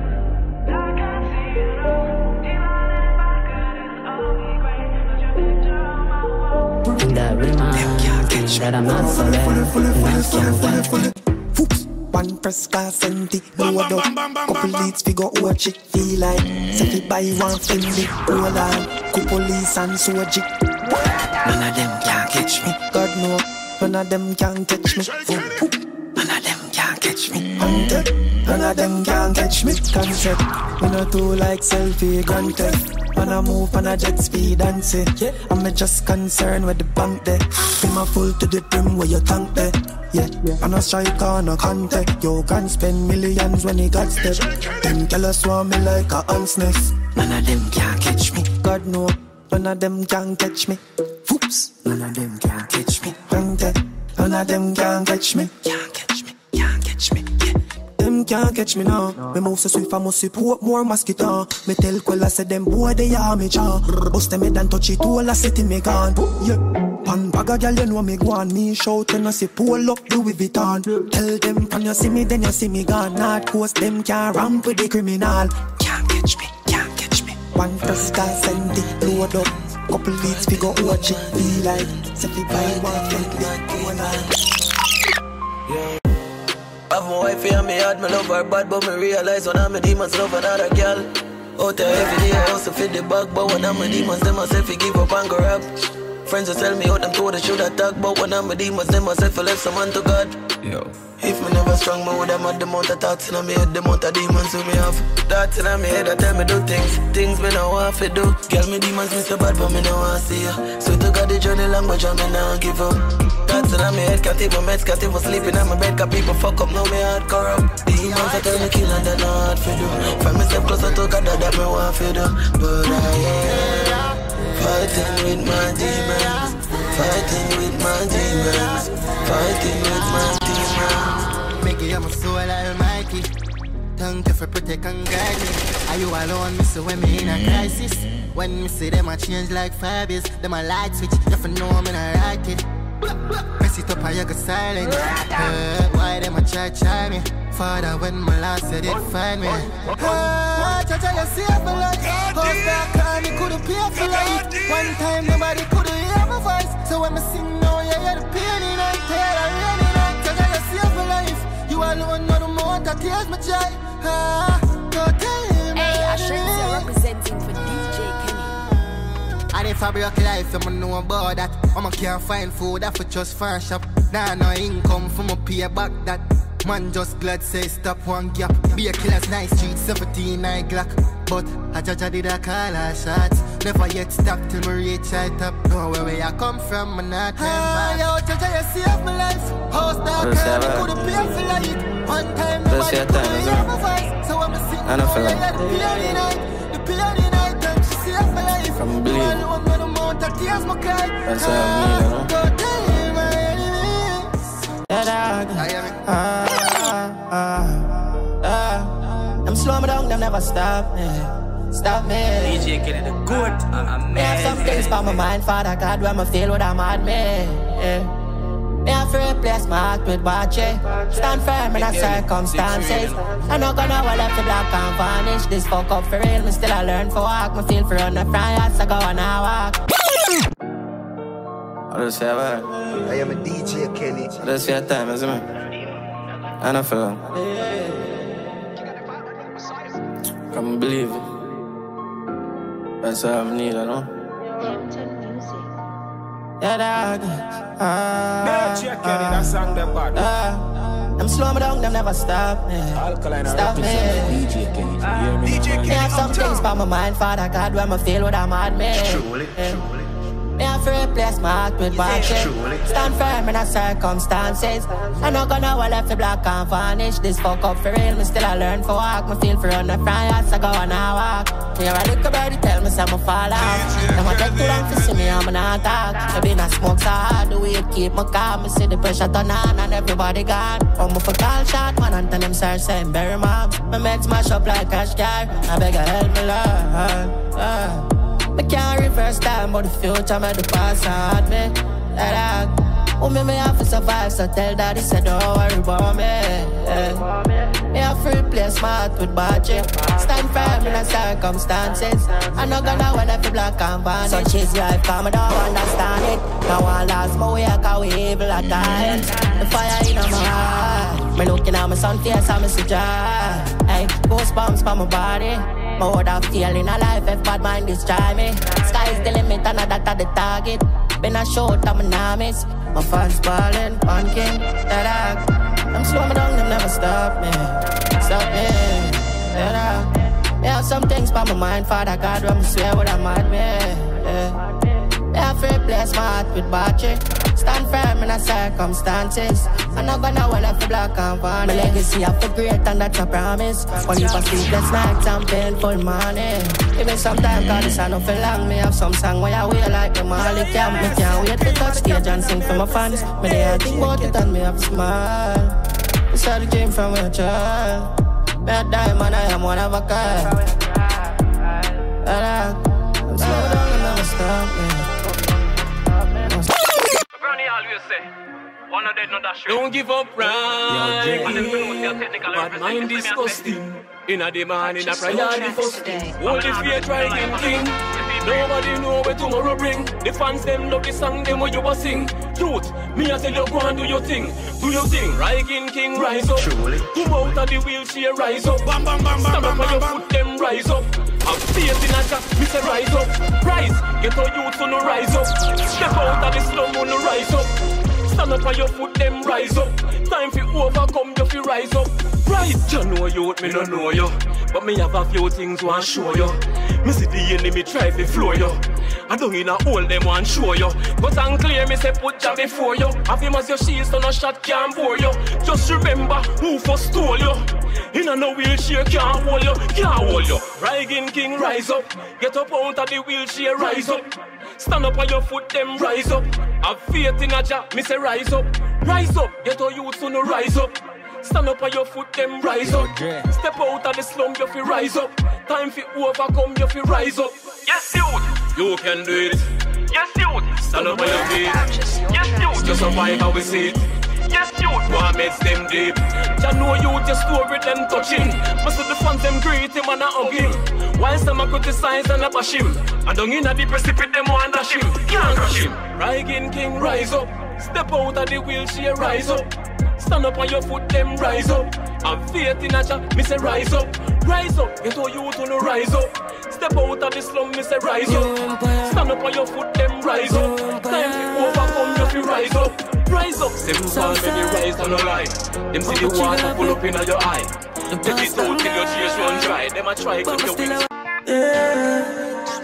And that reminds me that I'm not so bad, not so bad. One press class empty, load up. Couple leads we go watch it, feel like Say buy one Fendi, roll on. Couple police and soji. None of them can catch me. God no, none of them can catch me. None of them can catch me. Hunted, none of them can catch me. Concept, me not too like selfie, granted. Man I move on a jet speed and say, yeah, I'm just concerned with the bank there. Be my full to the brim where you tank there. Yeah, and a strike on a contact. You can spend millions when he got step. Them tell us want me like a ant's nest. None of them can catch me. God no, none of them can catch me. Oops, none of them can catch me. Hunted, none of them can catch me. Can't catch me, can't catch me. Them can't catch me now. Me move so swift I must support more mosquito. Me tell Quella say them boy they are me jaw. Bust them head and touch it all I city me gone. Yeah, pan bag a girl you know me go on. Me shout and I say pull up Louis Vuitton. Tell them can you see me then you see me gone. Not coast them can't ramp with the criminal. Can't catch me, can't catch me. One press car send it load up. Couple leads we go watch it feel like. Say fi buy one Fendi. Have my wife here, me had me love her bad, but me realize when I'm a demons love another girl. Out there every day I also fit the back, but when I'm a demons, them myself give up and go rap. Friends will tell me out them told they should attack, but when I'm a demons, them myself left some man to God. Yo. If me never strong, me would have had the amount of thoughts in my head, the amount of demons we have. Thoughts in my head that tell me do things, things me now want to do. Girl, me demons me so bad, but me now want to see you. So to God the journey language and me now give up. Thoughts in my head, can't even meds, can't even sleep in my bed, cause people fuck up, now me heart corrupt. Demons that tell me kill and they're not for do. Find myself closer to God that me want to do. But I am fighting with my demons, fighting with my demons, fighting with my demons. Make I'm a soul almighty. Thank you for protect and guide me. Are you alone, me so when me in a crisis? When me see them a change like Fabius, them a light switch, you for know me not like it. Press it up and you go silent. uh, Why them a try try me? Father, when my last said it find me. Ah, Chacha, you save my life. Hope that crime, me couldn't pay for life. One time nobody could've hear my voice. So when me sing now, you hear the pain in it. Tell the rain in it. Chacha, you save my life. You alone know the amount that tears my joy. Ah, go tell him. Hey, I should life, I break life, I'ma know about that. I'ma can't find food, I for just farm shop. Nah, no income from a pay back that. Man just glad say stop one gap. Be a killer's nice street, seventeen nine Glock. But I judge I did a call her shots. Never yet stop till me reach I top. Know where, where I come from, I'm not time back. Yo, judge I save my life. House dark, I couldn't pay for light. One time, nobody put me on my voice. So I'm a sing, I know like the peony night. The peony night, and she saved my life. I'm believe. I'm not a mount of tears, my cry. That's how I need, you know. Yeah, dog. Ah, ah, ah. Them slow me down, them never stop me. Stop me. D J Kenny the good. Me have some things for my mind, Father God, when I feel what I'm at me. Yeah. Me have to replace my heart with watching. Stand firm in the circumstances. I'm not gonna well left the black and vanish. This fuck up for real, me still I learn for walk. Me feel for run the front yards, I go and I walk. I just say what? I am a D J Kenny. I just say time, isn't it? I don't feel long. Come believe it. That's all I need, I know. Yeah, dog. Ah, D J Kenny, that song them bad. Ah, them slow me down, them never stop me. Alkaline Stop me. D J Kenny, you hear me? D J Kenny, I have some things by my mind, Father God, when I feel what I'm at me. Truly, truly. Me have to replace my heart with watching. Stand firm in the circumstances. I'm not gonna well left the black and vanish. This fuck up for real, me still I learn for walk. Me feel for run the front yards, I go and I walk. Me have a look about it, tell me some I fall off. Them I take too long to see me, I'm not talk. Me been a smoke so hard, the way it keep me calm. Me see the pressure turn on and everybody gone. Oh, me for call shot, man, and tell them sir, saying bury mom. My meds mash up like cash car. I beg a help me, Lord. Uh. I can't reverse time, but the future made the past hard me. That oh, me, me have to survive, so tell daddy, say don't worry about me. Yeah. Me have to replace my heart with budget. Stand firm in the circumstances. I'm not gonna well if the black and vanish. Such is life, come I don't understand it. Now I lost my way, I can't we evil at times. The fire in my heart. Me looking at my son face, I miss a job. Hey, goosebumps for my body. My word of feeling alive if bad mind destroy me. Sky's the limit and that's the target. Been a short, I'm a namis. My fans ballin', one king, that dog. I'm slow me down, them never stop me. Stop me, that dog. Me have some things by my mind, Father God, when I swear what I'm at me. Yeah. Me have to replace my heart with battery. Stand firm in the circumstances. I'm not gonna well if the black and vanish. My legacy I feel great and that's a promise. Only for sleepless nights and painful morning. Give me some time cause this I don't feel long. Me have some song where I wear like the Marley Camp. Me can't wait to touch stage and sing for my fans. Me they I think about it and me have a smile. This how the dream from a child. Me a diamond, I am one of a kind. I'm slow down and never stop me. One of them not that don't give up, right? Bad mind disgusting. In a demand, in a prayer, the first thing. Hold the faith, right in king. Nobody know where tomorrow bring. The fans them love the song, them what you was sing. Youth, me I tell you go and do your thing. Do your thing, right in king, rise up. Come out of the wheelchair, rise up. Bam, bam, bam, stand up on your foot, them rise up. Have faith in a chat, me say rise up. Rise, get our youth to no rise up. Step out of the slum, no rise up. Stand up on your foot, them rise up. Time for overcome, you fi rise up. Rise, you know you, me no know you. But me have a few things want show you. Me see the enemy try to floor you. I don't in a hole, them want show you. But I'm clear, me say put jam before you. Have him as your shield, so no shot can't bore you. Just remember who first stole you. In a no wheelchair can't hold you, can't hold you. Riding king, rise up. Get up out of the wheelchair, rise up. Stand up on your foot, them rise up. Have faith in a job, me say rise up. Rise up, get our youth to no rise up. Stand up on your foot, them rise up. Step out of the slum, you fi rise up. Time fi overcome, you fi rise up. Yes, youth, you can do it. Yes, youth, stand up on your feet. Yes, youth, you survive how we see it. Yes, youth, what makes them deep. Ya know youth, your story them touching. Most of the fans them greet him and a hug him. While some a criticize and a bash him. And down in a the precipice them want dash him. Can't crush him. Riding king, rise up. Step out of the wheelchair, rise up. Stand up on your foot, them rise up. Have faith in a chat, me say rise up. Rise up, get all you to no rise up. Step out of the slum, me say rise up. Stand up on your foot, them rise up. Time to overcome, you fi rise up. Rise up, seven fall when you rise down the line. Them see the water pull up in your eye. Take it out till your tears run dry. Them a try to your wings. Yeah.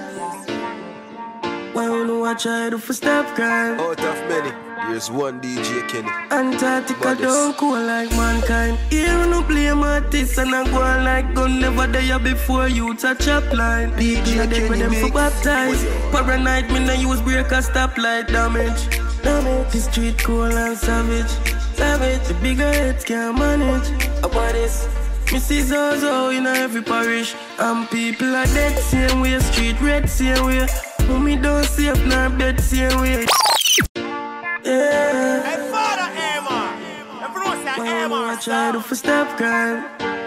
Why don't I try to for stop crime? Out of many, there's one D J Kenny. Antarctica don't cool like mankind. Here no play my artists and I go on like gun never there before you touch up line. People are dead with them for baptize. Paranoid me no use break a stoplight damage. Damage. The street cool and savage. Savage. The bigger heads can't manage. About this. Me see Zozo in every parish. And people are dead same way. Street red same way. Mommy don't safe nor bed same way. Yeah. Hey, father, Emma. Everyone say Emma. I try to for stop crime.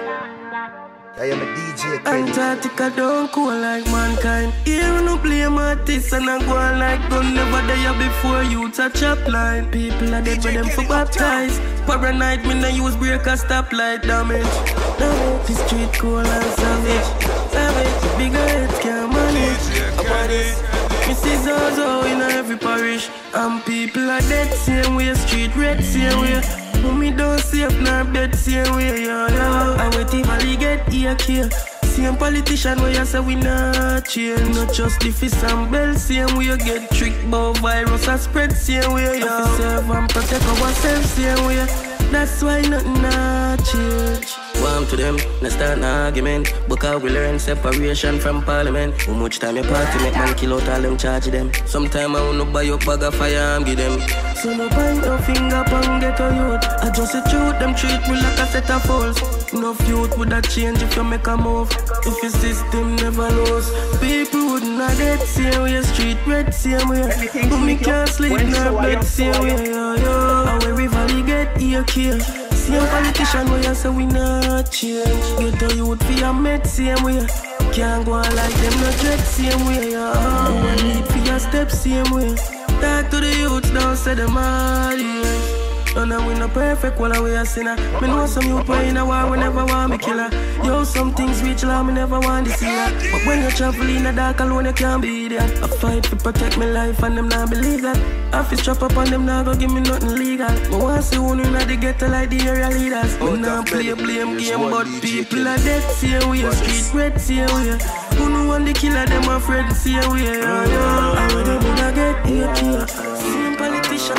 I am a D J Kenny. Antarctica don't cool like mankind. Here no play my artists and I go on like gun never there before you touch up line. People are dead with them for baptize. Paranoid me no use break a stoplight damage. Damage. The street cool and savage. Savage. The bigger heads can't manage. About this. Me see Zozo in every parish. And people are dead same way. Street red same way. Mommy don't safe nor bed same way, yo, yo. I wait till I get here, here. Same politician where you say we not change. Not just the fist and bell, same way you get tricked by virus and spread same way, yo. If we serve and protect ourselves same way. That's why nothing not change. Warm to them, let's start an argument. Because we learn separation from parliament. How much time you party make man kill out all them charge them. Sometime I wanna buy your bag of fire and give them. So no point no finger pan get a youth. I just a truth, them treat me like a set of fools. Enough youth would that change if you make a move. If your system never lose. People wouldn't have dead same way. Street red same way. But me can't sleep nor bed same way, yo, yo. And where we valley get here, here. Same politician where you say we not change. Get a youth for your med same way. Can't go on like them no dread same way, yo. One need for your step same way. Talk to the youths now, say them all, yeah. And I win a perfect while I wear a sinner. Me know some youth play in a war, we never want me killer. Yo, some things reach low, me never want to see that. But when you travel in the dark alone, you can't be there. I fight to protect my life and them not believe that. I feel strap up on them now, go give me nothing legal. But once you want to the ghetto like the area leaders. We not play a blame game, but people are dead, see we are street red, see we are. Who know when the killer, them are friends, see we are. I would have get here, here. Same politician.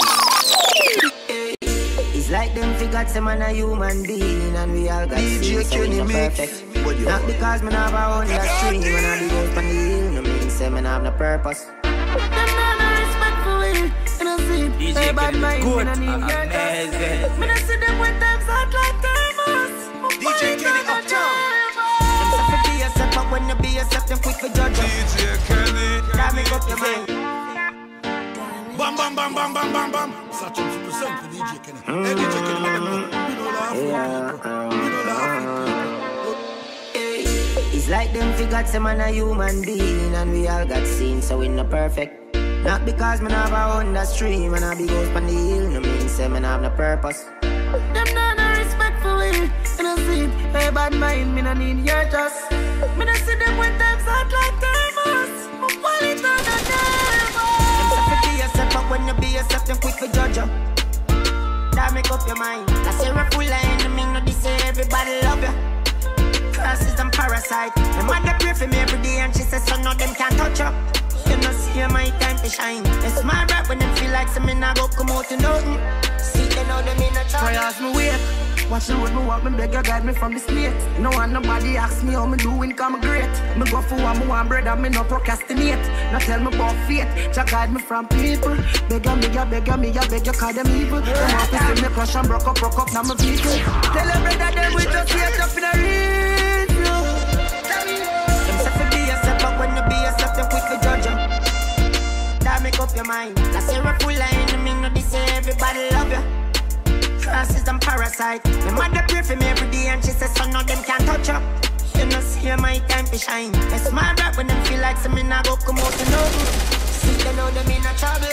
It's like them figures some man a human being and we all got D J Kenny perfect. Not because me have a own that stream and I be going from the hill, no mean say me have no purpose. Them not no respect for it, and I see it. They bad mind, me no need your trust. Me no see them when times hot like thermos. D J Kenny uptown. Them say fi be yourself, but when you be yourself, them quick for judge you. D J Kenny, that make up your mind. Bam bam bam bam bam bam bam. Such a percent for D J Kenny. Hey D J Kenny, let them know. We don't laugh. We don't laugh. It's like them figures some man a human being and we all got seen, so we not perfect. Not because me have a own that stream and I be goes from the hill, no mean say me have no purpose. Them not no respect for it, and I see it. Hey bad mind, me no need your trust. Me no see them when times hot like thermos. While it's on the thermos. Them say be yourself, but when you be yourself, them quick for judge you. That make up your mind. I say we're full of enemy, no this say everybody love you. Crosses and parasite. My mother pray for me every day and she says son of them can't touch you. You know see my time to shine. It's my rap when them feel like some men go come out to nothing. See they know them in a time. Prayers me wait. Watch the road me walk, me beg you guide me from the slate. No one nobody ask me how me doing, come great. Me go for what me want, brother, me no procrastinate. Now tell me about fate, just guide me from people. Beg you, me, ya, beg you, me, ya, beg you, call them evil. Them want to see me crush and broke up, broke up, now me vehicle. Tell them brother, them we just wait up in a real flow. Them say fi be yourself, but when you be yourself, them quick to judge you. That make up your mind. I say we're full of enemy, no this say everybody love you. Crosses and parasite. My mother pray for me every day and she says son of them can't touch you. You know see my time to shine. It's my rap when them feel like some men go come out to know. See they know them in a trouble.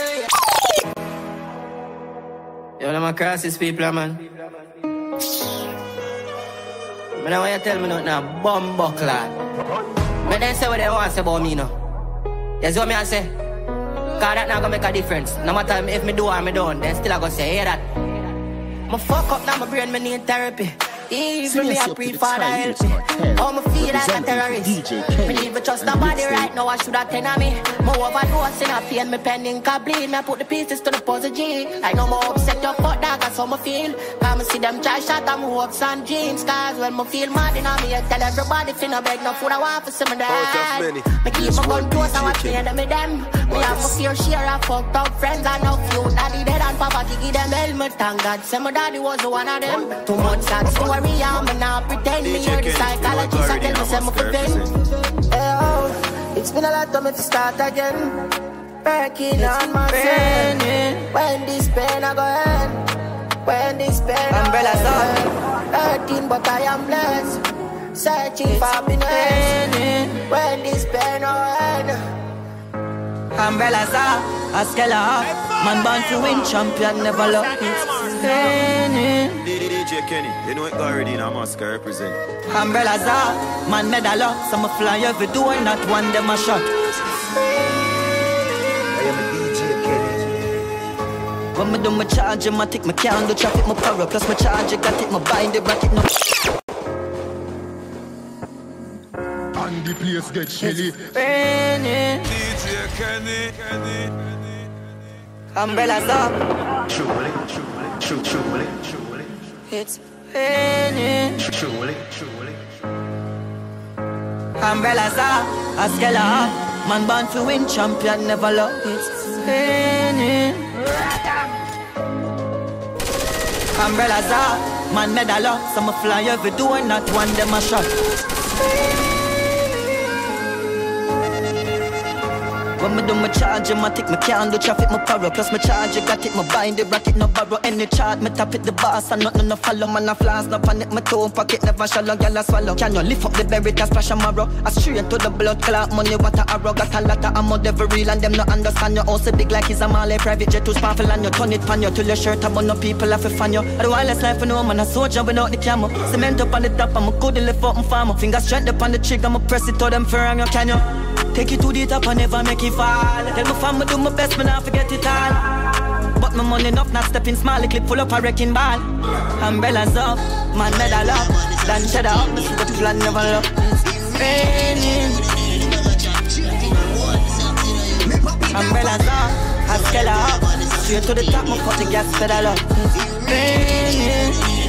Yo, them a crosses people, man. But now when you tell me nothing, now bum buckler. Let them say what they want to say about me now. You see what me I say? Cause that not gonna make a difference. No matter if me do or me don't, then still I gonna say, hear that. My fuck up now, my brain, me need therapy. Even me, I pray Father help me. Oh, me feel like a terrorist. Me need to trust nobody right now, I should have ten of me. Me overdose in a pain, me pen ink a bleed. Me put the pieces to the puzzle G. I know me upset your fuck dog, that's how me feel. Cause me see them try shot and me hopes and dreams. Cause when me feel mad in me, I tell everybody finna beg no food I want for some of that. Me keep my gun close and watch me and me them. Me have my fear share of fucked up friends and no few. Daddy dead and Papa give them helmet. Thank God, say my daddy was the one of them. Too much sad story. I'm not pretend me hear the psychologist I tell me say me pretend. Oh, it's been a lot of me to start again. Working on myself. When this pain I go end. When this pain I go end. Hurting but I am blessed. Searching for happiness. When this pain I end. Umbrellas are a skeller. Man born to win, champion never lost. D J Kenny, you know it already in a mask I represent. Umbrellas are man medal up. Some fly every door, not one them a shot. I am a D J Kenny. When me do my charge, I take my count, the traffic, my power. Plus my charge, I got it, my bind, the bracket, no. And the place get chilly. Raining. D J Kenny, Kenny. Umbrellas up. Truly, truly, truly, truly, truly. It's raining. Truly, truly. Umbrellas up. A skeller up. Man born to win, champion never lost. It's raining. Umbrellas up. Man medal up. Some fly every door, not one them a shot. When me do my charge, I take my can do traffic, my power. Plus my charge, I got it, my bind the bracket, no borrow any chart. Me tap it the boss and nothing no follow. Man a flash, no panic, my toe pocket never shallow, gyal a swallow. Can you lift up the berry, can splash a marrow? I straight to the blood clot, money what a arrow. Got a lot of ammo, devil real and them no understand you. Also big like he's a Malay private jet, too powerful and you turn it pan you till your shirt about no people have to fan you. I do wireless life for no man, a soldier without the camo. Cement up on the top, I'm a good lift up and farmer. Fingers strength up on the trigger, I'ma press it to them firm, you can you? Take it to the top and never make it fall. Tell my family do my best, me not forget it all. But my money enough, not stepping small, the clip full up a wrecking ball. Umbrellas up, man medal up. Dan cheddar up, me see the plan never look. Raining. Umbrellas up, a skeller up. Straight to the top, my foot the gas pedal up. Raining.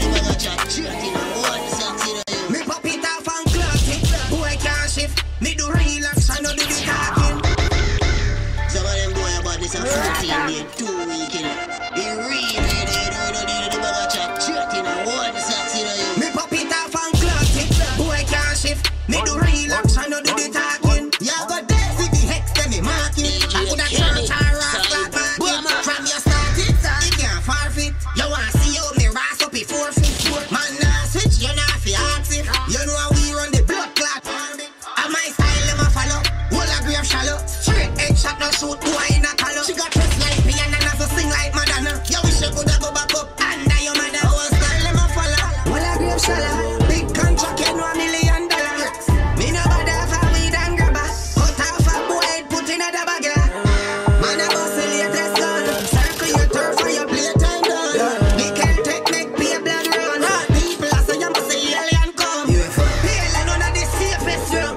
Me pop it off and clock it. Boy can't shift. Me do relax, I know do the talking. Some of them boy about this and fourteen day, two weekend. He really did it, do the bag of chat, chatting and one socks in you. Me pop it off and clock it. Boy can't shift. Me do relax, I know do the talking. Ya go dead with the hex, then me marking. I could have church and rock marking. From your start it, it can't forfeit. You wanna see how me rise up before fit. Man nah switch, you nah fi ask it. You know how we run the blood clot. My style, them a follow. Wall a grave shallow. Straight head shot, no shoot. Boy in a color. She got dressed like me and another sing like Madonna. You wish you coulda go back up under your mother. Whole style, them a follow. Wall a grave shallow. Big contract, you know a million dollars. Me no bother for weed and grabber. Cut off a boy head, put in a the bag. Man a bust the latest gun. Circle your turf for your playtime done. We can take, make be a blood run. People a say you must say alien come. Pale and none of the safest room.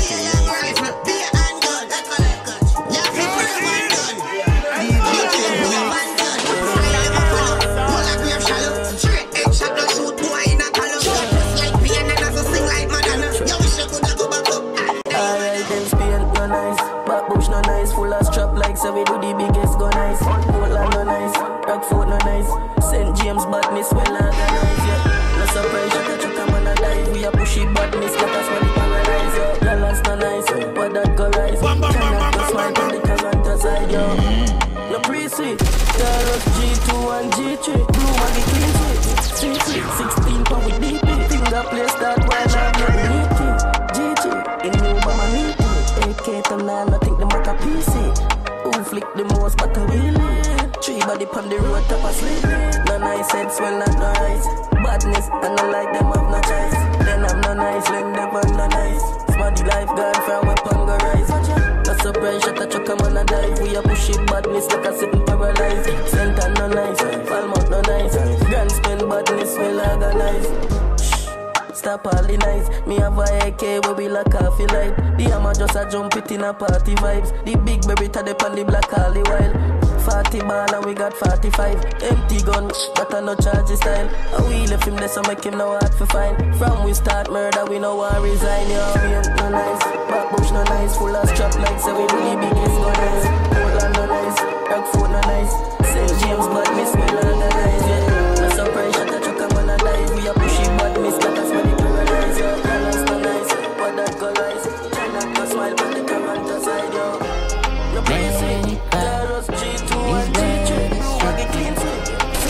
So we do the biggest go nice. Portland no nice, Rockford no nice, Saint James badness well organized. Yeah, no surprise, shut the chuck man a dive. We a pushy badness, got us money paradise. Yeah, Dallas no nice, but that go rise. Cannot go smile on the Toronto side, yo. No pre-sweet, Taurus G two and G three, blue money clean sweet, sweet sweet, sixteen pound with D P. Finger place that one and get meaty. G G, in new mama meaty. A K to nine, I think the matter P C. Who flick the most but a wheelie? Three body pon the road top asleep. No nice head smell not no rice. Badness and I like them have no choice. Then I'm no nice, lend them on no nice. body life gone from weapon go rise. No surprise, shut a chuck a man a dive. We a push it badness like a sitting paralyzed. Center no nice, Palmouth no nice. Grand spell badness well organized. Stop all the nights. Me have a A K where we like coffee light. The hammer just a jump it in a party vibes. The big baby to the pan the black all the while. Forty ball and we got forty-five. Empty gun, that a no charge style. And we left him there so make him no hard for fine. From we start murder we no want resign. Yeah, we ain't no nice. Back bush no nice. Full of strap like so we really biggest no nice. Portland no nice. Rockford no nice. Saint James bad miss me no nice. Yeah, no surprise shut a truck a man a dive. We a pushing bad miss like a smelly paradise. Yeah, balance no nice. But that go rise. China go smile but the current aside. Yo, no place it. Carlos G two and G three. I get clean sweep.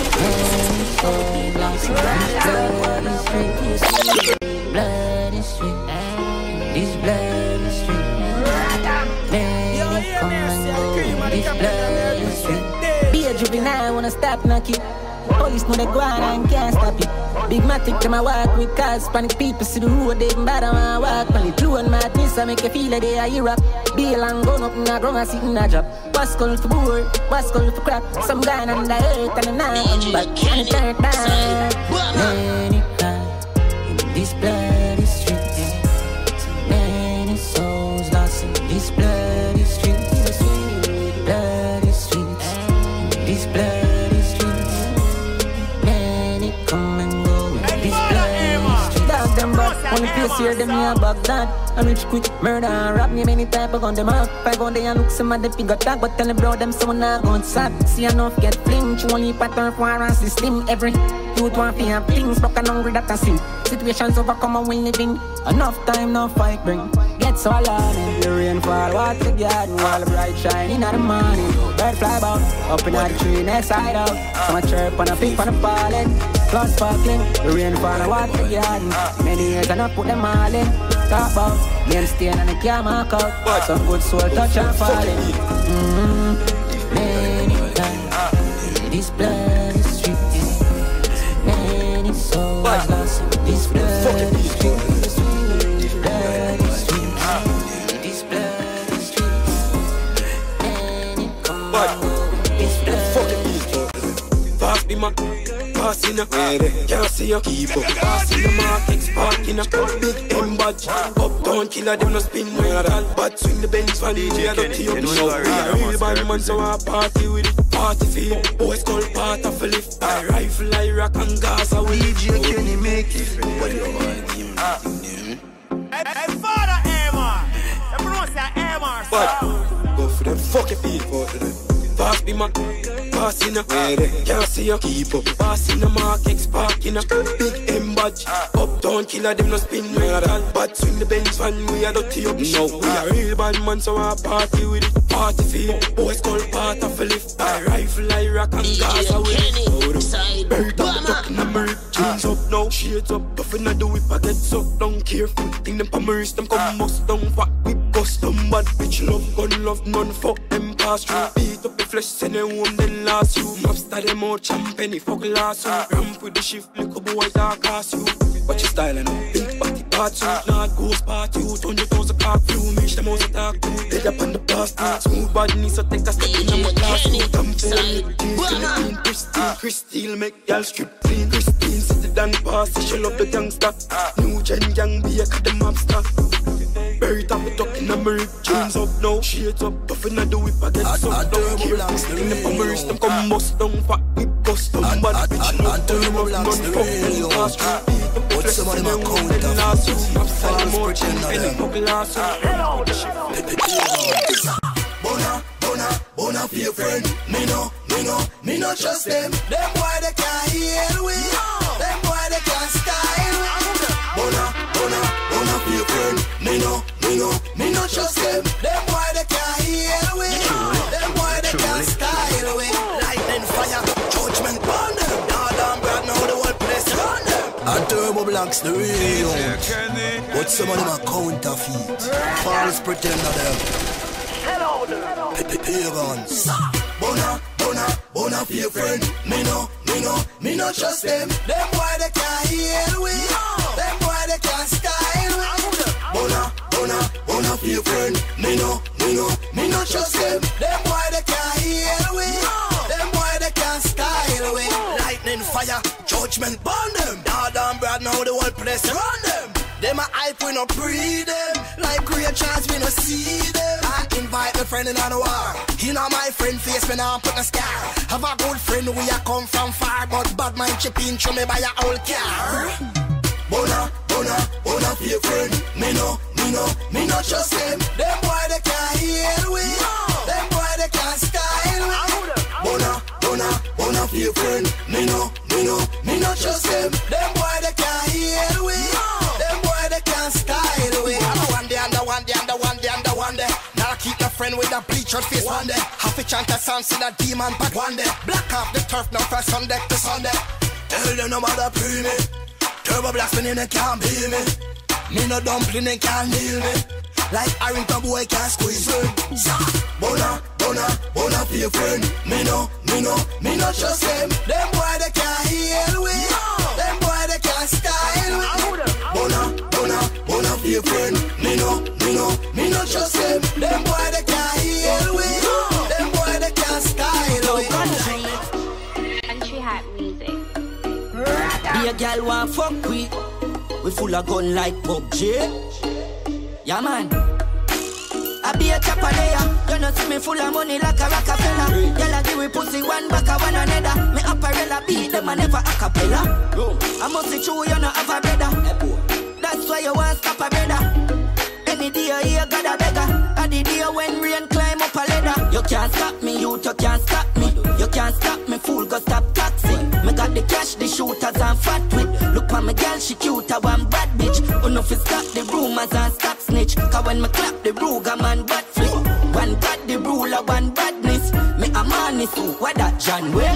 Blood is sweet. This blood is sweet. Baby, come and go. This blood is sweet. Be a juvenile, wanna stop knocking. Police know they go on and can't stop it. Big matic, them a walk with cars. Panic people see the road, they bad and I walk. Panic blue and madness, I make you feel like they are Europe. Bail and gun up in a ground and sit in a job. What's called for board, what's called for crap. Some guy on the earth and the night come back. And the third time. Many cry, this blood is street. Many souls lost in this blood is street. Blood is street. This blood. Only place here, them here Baghdad. I'm rich quick, murder and rap me many type of gun them up. Five on day and look some of the figure tag. But tell them bro, them someone not going sad. See enough get flinched. You only pattern for and see slim. Every youth want to have things. Broken hungry that I sin. Situations overcome and we living. Enough time, no fight bring. Get so alarming. The rain fall, water garden. While bright shine in the morning. Bird fly about, up in the tree, next side out. Some a chirp and a pick on the pollen. Blood sparkling, the rain fall and water garden. Many years and I put them all in. Talk about, name stain and the can't mark out. Some good soul touch and falling. Mm-hmm. Many times, this blood is street. Many souls lost, this blood is street. Blood is street. This blood is street. Many come on, this blood is street. Fast be my passing up, can't see you keep up. Passing the market, sparking up. Big M badge, uptown killer, them no spin well at all. But swing the bench for D J, I don't see you be show. We a real bad man, so I party with it. Party feel, boys call part of a lift. I rifle, I rock and gas, I will D J Kenny make it. What do you want? Hey, father Amar, everyone say Amar. But go for them fucking people today. Fast be my passing up, can't see you keep up. Passing the market, sparking up. Big M badge, uptown killer, them no spin well at all. But swing the bench van, we a dirty up the show. We a real bad man, so I party with it. Party feel, boys call part of a lift. I rifle, I rock and gas, I will. Buried up, talking on my rip, jeans up now. Shades up, puffin' I do it, I get sucked down. Careful, think them pa my wrist, them come bust down. Fat whip, bust down, bad bitch love, gun love, none fuck them pass through. Beat up the flesh, send them home, then last you. Mobster them out, champagne, fuck last you. Ramp with the shift, little boy, dark ass you. Watch your style and all, big body parts you. Not ghost party, you turn your toes apart. Few mesh, them house attack too. Dead up on the past, smooth body needs to take a step in and what last you. I'm feeling clean, Christine, Christine, make y'all strip clean. Christine, sit the down pass, she love the gangster. New gen gang, be a cut the mobster. Buried up, we talking on my rip, jeans up now. Shades up, puffin' I do it, I get sucked down. Careful, sting them on my wrist, them come bust down. Fat whip, bust down, bad bitch love, turn up, none fuck them pass through. Put some of them on counter false pretend of them. Bona, bona, bona for your friend. Me no, me no, me no trust them. Them boy they can't hear we. Them boy they can't style we. Bona, bona, bona for your friend. Me no, me no, me no trust them. Them boy they can't hear we. Them boy they can't style we. Lightning, fire, judgment burn them. Now damn brand, now the whole place run them. And Turbo Black's the real ones, but some of them are counterfeit. False pretend of them. Pagans. Bona, bona, bona for your friend. Me no, me no, me no trust them. Them boy they can't hear we. Them boy they can't style we. Bona, bona. bona, bona for your friend. Me no, me no, me no trust them. Them boy they can't heal we. Them boy they can't style we. Lightning, fire, judgment burn them. Dad and Brad now the whole place around them. Them a hype, we no pre them. Like great chance, we no see them. I invite my friend in on the war. You know my friend face, me now put a scar. Have a good friend, we a come from far. But bad mind chip in, show me buy a old car. Bona, bona, bona for your friend. Me no, me no, me no trust them. Them boy they can't heal we. Them boy they can't style we. Bona, bona, bona for your friend. Me no, me no, me no trust them. Them boy they can't heal we. Style away. One day and the one day and the one day and the one day. Now I keep my friend with a bleacher face one day. Half a chant a sound see a demon but one day. Black off the turf now from Sunday to Sunday. Tell them no matter pre me. Turbo blasting in they can't beat me. Me no dumpling they can't kneel me. Like Harrington boy can't squeeze me. Bona, bona, bona for your friend. Me no, me no, me no trust them. Them boy they can't heal we. Them boy they can't style we. Bona, bona, bona for your friend. Me no, me no, me no trust them. Them boy they can't heal we. Them boy they can't style we. Country hat music. Be a girl want fuck with. We full of gun like P U B G. Yeah man. I be a chopper there. You know see me full of money like a Rockefeller. Girl I give we pussy one back a one another. Me apparella beat them and never a cappella. I must see true you know have a brother. That's why you want stop a brother. Any day you got a beggar. And the day when rain climb up a ladder. You can't stop me, you, you can't stop me. You can't stop me, fool, go stop taxi. Me got the cash, the shooters and fat with. Look at my girl, she cute, I want bad bitch. Enough to stop the rumors and stop snitch. Cause when me clap the Ruger man bad flip. One bad the ruler, one badness. Me a man is who, what that John Wick?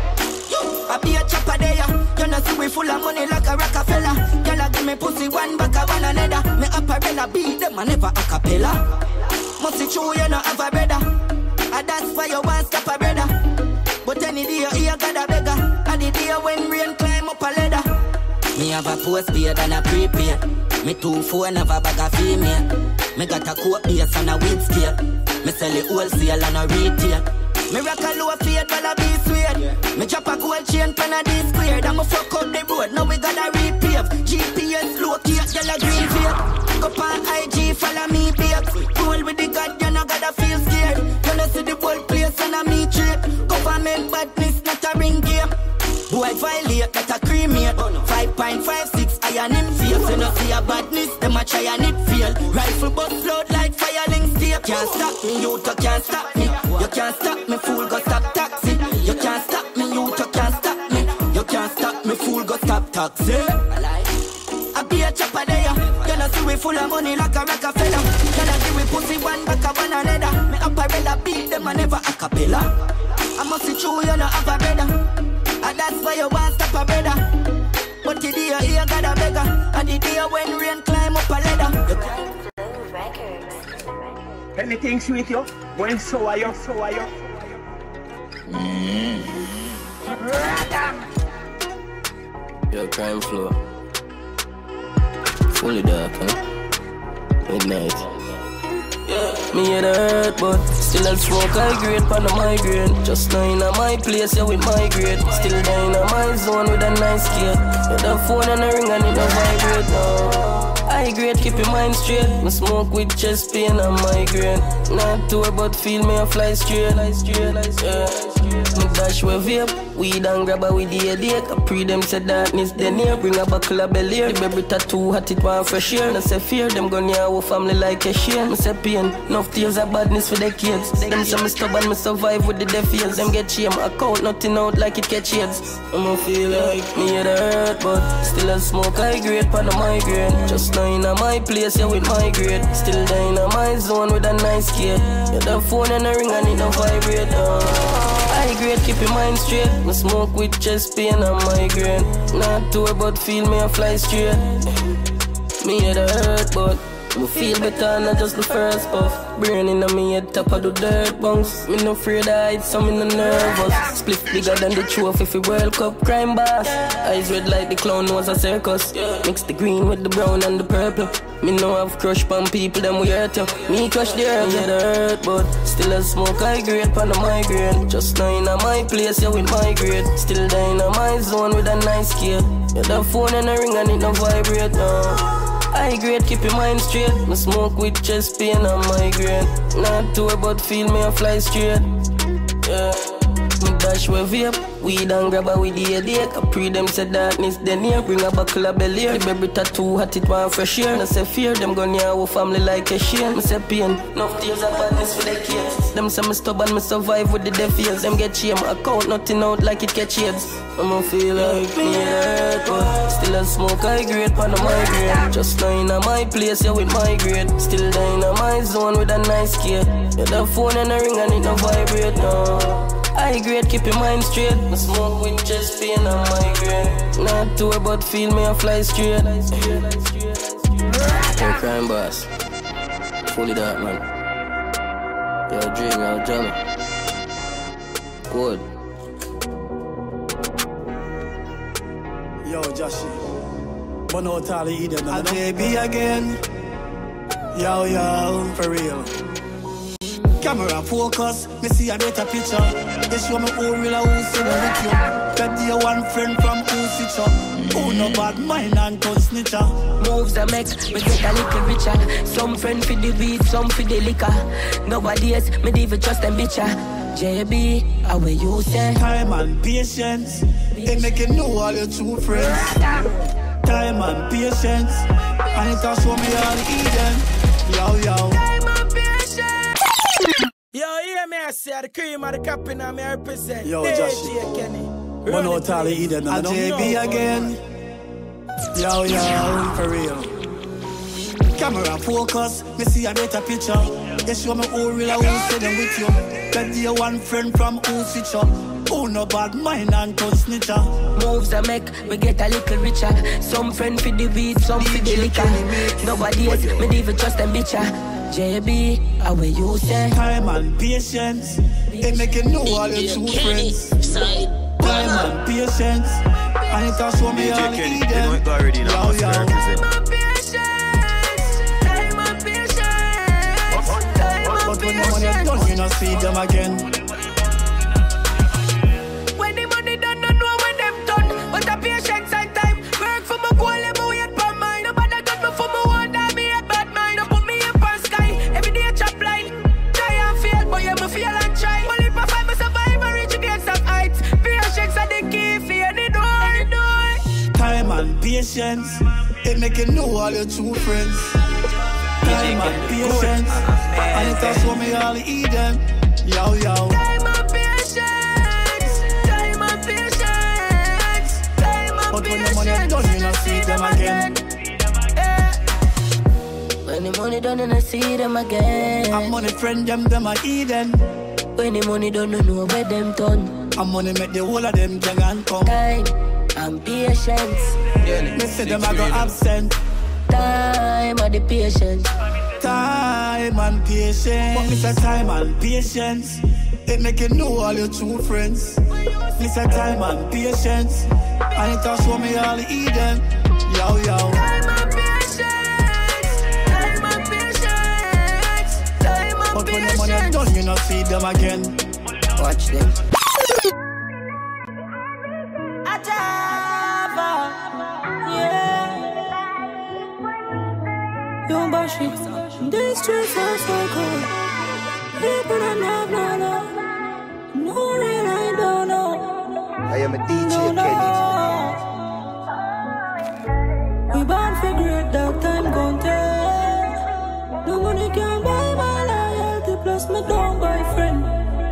I be a chopper there. You know see we full of money like a Rockefeller. Girl I give me pussy one back a one another. Me apparella beat them and never a cappella. Must see true you know have a brother. And that's why you want stop a brother. But any day you got a beggar. And the day when rain climb up a ladder. Me have a postpaid and a prepaid. Me two phone have a bag of female. Me got a coat base and a weed scale. Me sell it wholesale and a retail. Me rock a low fade while I be sweet. Me drop a gold chain pan a D squared. I'ma fuck up the road, now we gotta repave. G P S locate, yellow green vape. Go on I G, follow me babe. Roll with the God, you no gotta feel scared. You know see the whole place and I meet trip. Government badness, not a ring game. Boy violate, that a cremate. five point five six, iron in face. You know see a badness, them a try and it fail. Rifle bust float like firelink tape. Can't stop me, you two can't stop me. You can't stop me, fool, go stop taxi. You can't stop me, you two can't stop me. You can't stop me, fool, go stop taxi. I be a chopper there. You know see we full of money like a Rockefeller. You know give we pussy one back a one another. Me apparella beat them and never a cappella. I must see true you know have a brother. And that's why you want stop a brother. But the day you got a beggar. And the day when rain climb up a ladder. Anything sweet you? When so are you, so are you? Mm. Your crime floor fully dark, huh? Midnight. Yeah. Me head hurt, but still I'll smoke high grade pan the migraine. Just now in my place, yeah, with my grade. Still down in my zone with a nice kid. With a phone and a ring and it don't vibrate now. High grade, keep your mind straight. Me smoke with chest pain and migraine. Not tour, but feel me a fly straight. Yeah. Me dash with vape, weed and grab a with the headache. I pre them say darkness, then here bring a buckle of belly. The baby tattoo hot, it want fresh air. I say fear, them gun your whole family like a share. Me say pain, enough tears of badness for the kids. Them say me stubborn, me survive with the deaf ears. Them get shame, I count nothing out like it catch heads. I'ma feel like me head hurt, but still I smoke high grade pan the migraine. Just now in my place, yeah, with my grade. Still down in my zone with a nice kid. Yeah, the phone and a ring and it don't vibrate. Uh. High grade, keep your mind straight. Me smoke with chest pain and migraine. Not tour, but feel me a fly straight. Me head hurt, but Me feel better and not just the first puff. Brain in me head top of the dirt bounce. Me no afraid of heights, so me no nervous. Split bigger than the trophy for World Cup. Crime boss. Eyes red like the clown was a circus. Mix the green with the brown and the purple. Me no have crush on people, them we hurt you. Me crush the earth, yeah, the hurt, but still a smoke I grade pan a migraine. Just now in a my place, yeah, with my grade. Still there in a my zone with a nice gear. Yeah, the phone and a ring and it no vibrate now. I grade, keep your mind straight. Me smoke with chest pain and migraine. Not tour, but feel me a fly straight. Yeah. Me dash with vape, weed and grab a with the headache. I pre them say darkness, then here bring a buckle of belly. The baby tattoo hot, it want fresh air. I say fear, them gun near our family like a shame. Me say pain, enough tears of badness for the kids. Them say me stubborn, me survive with the deaf ears. Them get shame, I count nothing out like it catch AIDS. I'ma feel like me hurt, but still a smoke I grade pan a migraine. Just now in a my place, yeah, with my grade. Still there in a my zone with a nice gear. Yeah, the phone and a ring and it no vibrate now. I grade, keep your mind straight. Me smoke with chest pain and migraine. Not tour, but feel me a fly straight. Hey, crime boss. Fully dark, man. Yo, dream, yo, Johnny. Good. Yo, Joshy. But no tally either, no. And baby again. Yo, yo, for real. Camera focus, me see a better picture. They show me who real or who say with you. That dear one friend from who switch up. Who no bad mind and gun snitcher. Moves I make, me get a little richer. Some friend for the weed, some for the liquor. Nowadays, me even trust them bitcher. J B, how will you say? Time and patience, they make you know all your true friends. Time and patience, and it will show me all Eden. Yo, yo. Yo, hear me, I say the cream of the captain and me represent. Yo, D J Joshy. Kenny. But no tally either, no. And J B again. Yo, yo, for real. Camera focus, me see a better picture. They show me who real or who say them with you. That dear one friend from who switch up. Who no bad mind and gun snitcher. Moves I make, we get a little richer. Some friend for the weed, some for the liquor. Nowadays, me even trust them bitcher. J B, how will you say? Time and patience, they make you know all your true friends. Time and patience, and it will show me all Eden. Yo, yo. Time and patience, time and patience. But when the money is done, you not see them again. When the money done, don't know when them done. But the patience and time, work for my goal, let me wait for mine. Nobody got me for my one, that me a bad mind. Don't put me in for sky, every day chop line. Try and fail, but yeah, me feel and try. Only if I find me survive and reach against some heights. Patience are the key for any door, door. Time and patience, it make you know all your true friends. Time and patience, and it will show me all Eden. Yo, yo. Time and patience, time and patience, time and But when the money is done, you not see them again. When the money done, and I see them again. I'm money friend them, them are Eden. When the money done, I know where them done. I'm money make the whole of them gang and come. Time and patience. Me say them I go absent. Time and the patience. Time and patience. But me say time and patience, it make you know all your true friends. Me say time and patience, and it will show me all Eden. Yo, yo. Time and patience, time and patience, time and But when the money is done, you not see them again. Watch them. Young Bashi, these streets are so cool. People don't know, no, no. No, real, I don't know. I am a D J no, Kenny. No. We born for great, dark time gon' tell. No money can buy my loyalty, plus me don't buy friend.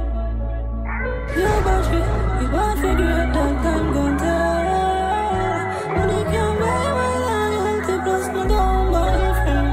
Young Bashi, we born for great, dark time gon' tell. Money can buy my loyalty, plus me don't buy friend.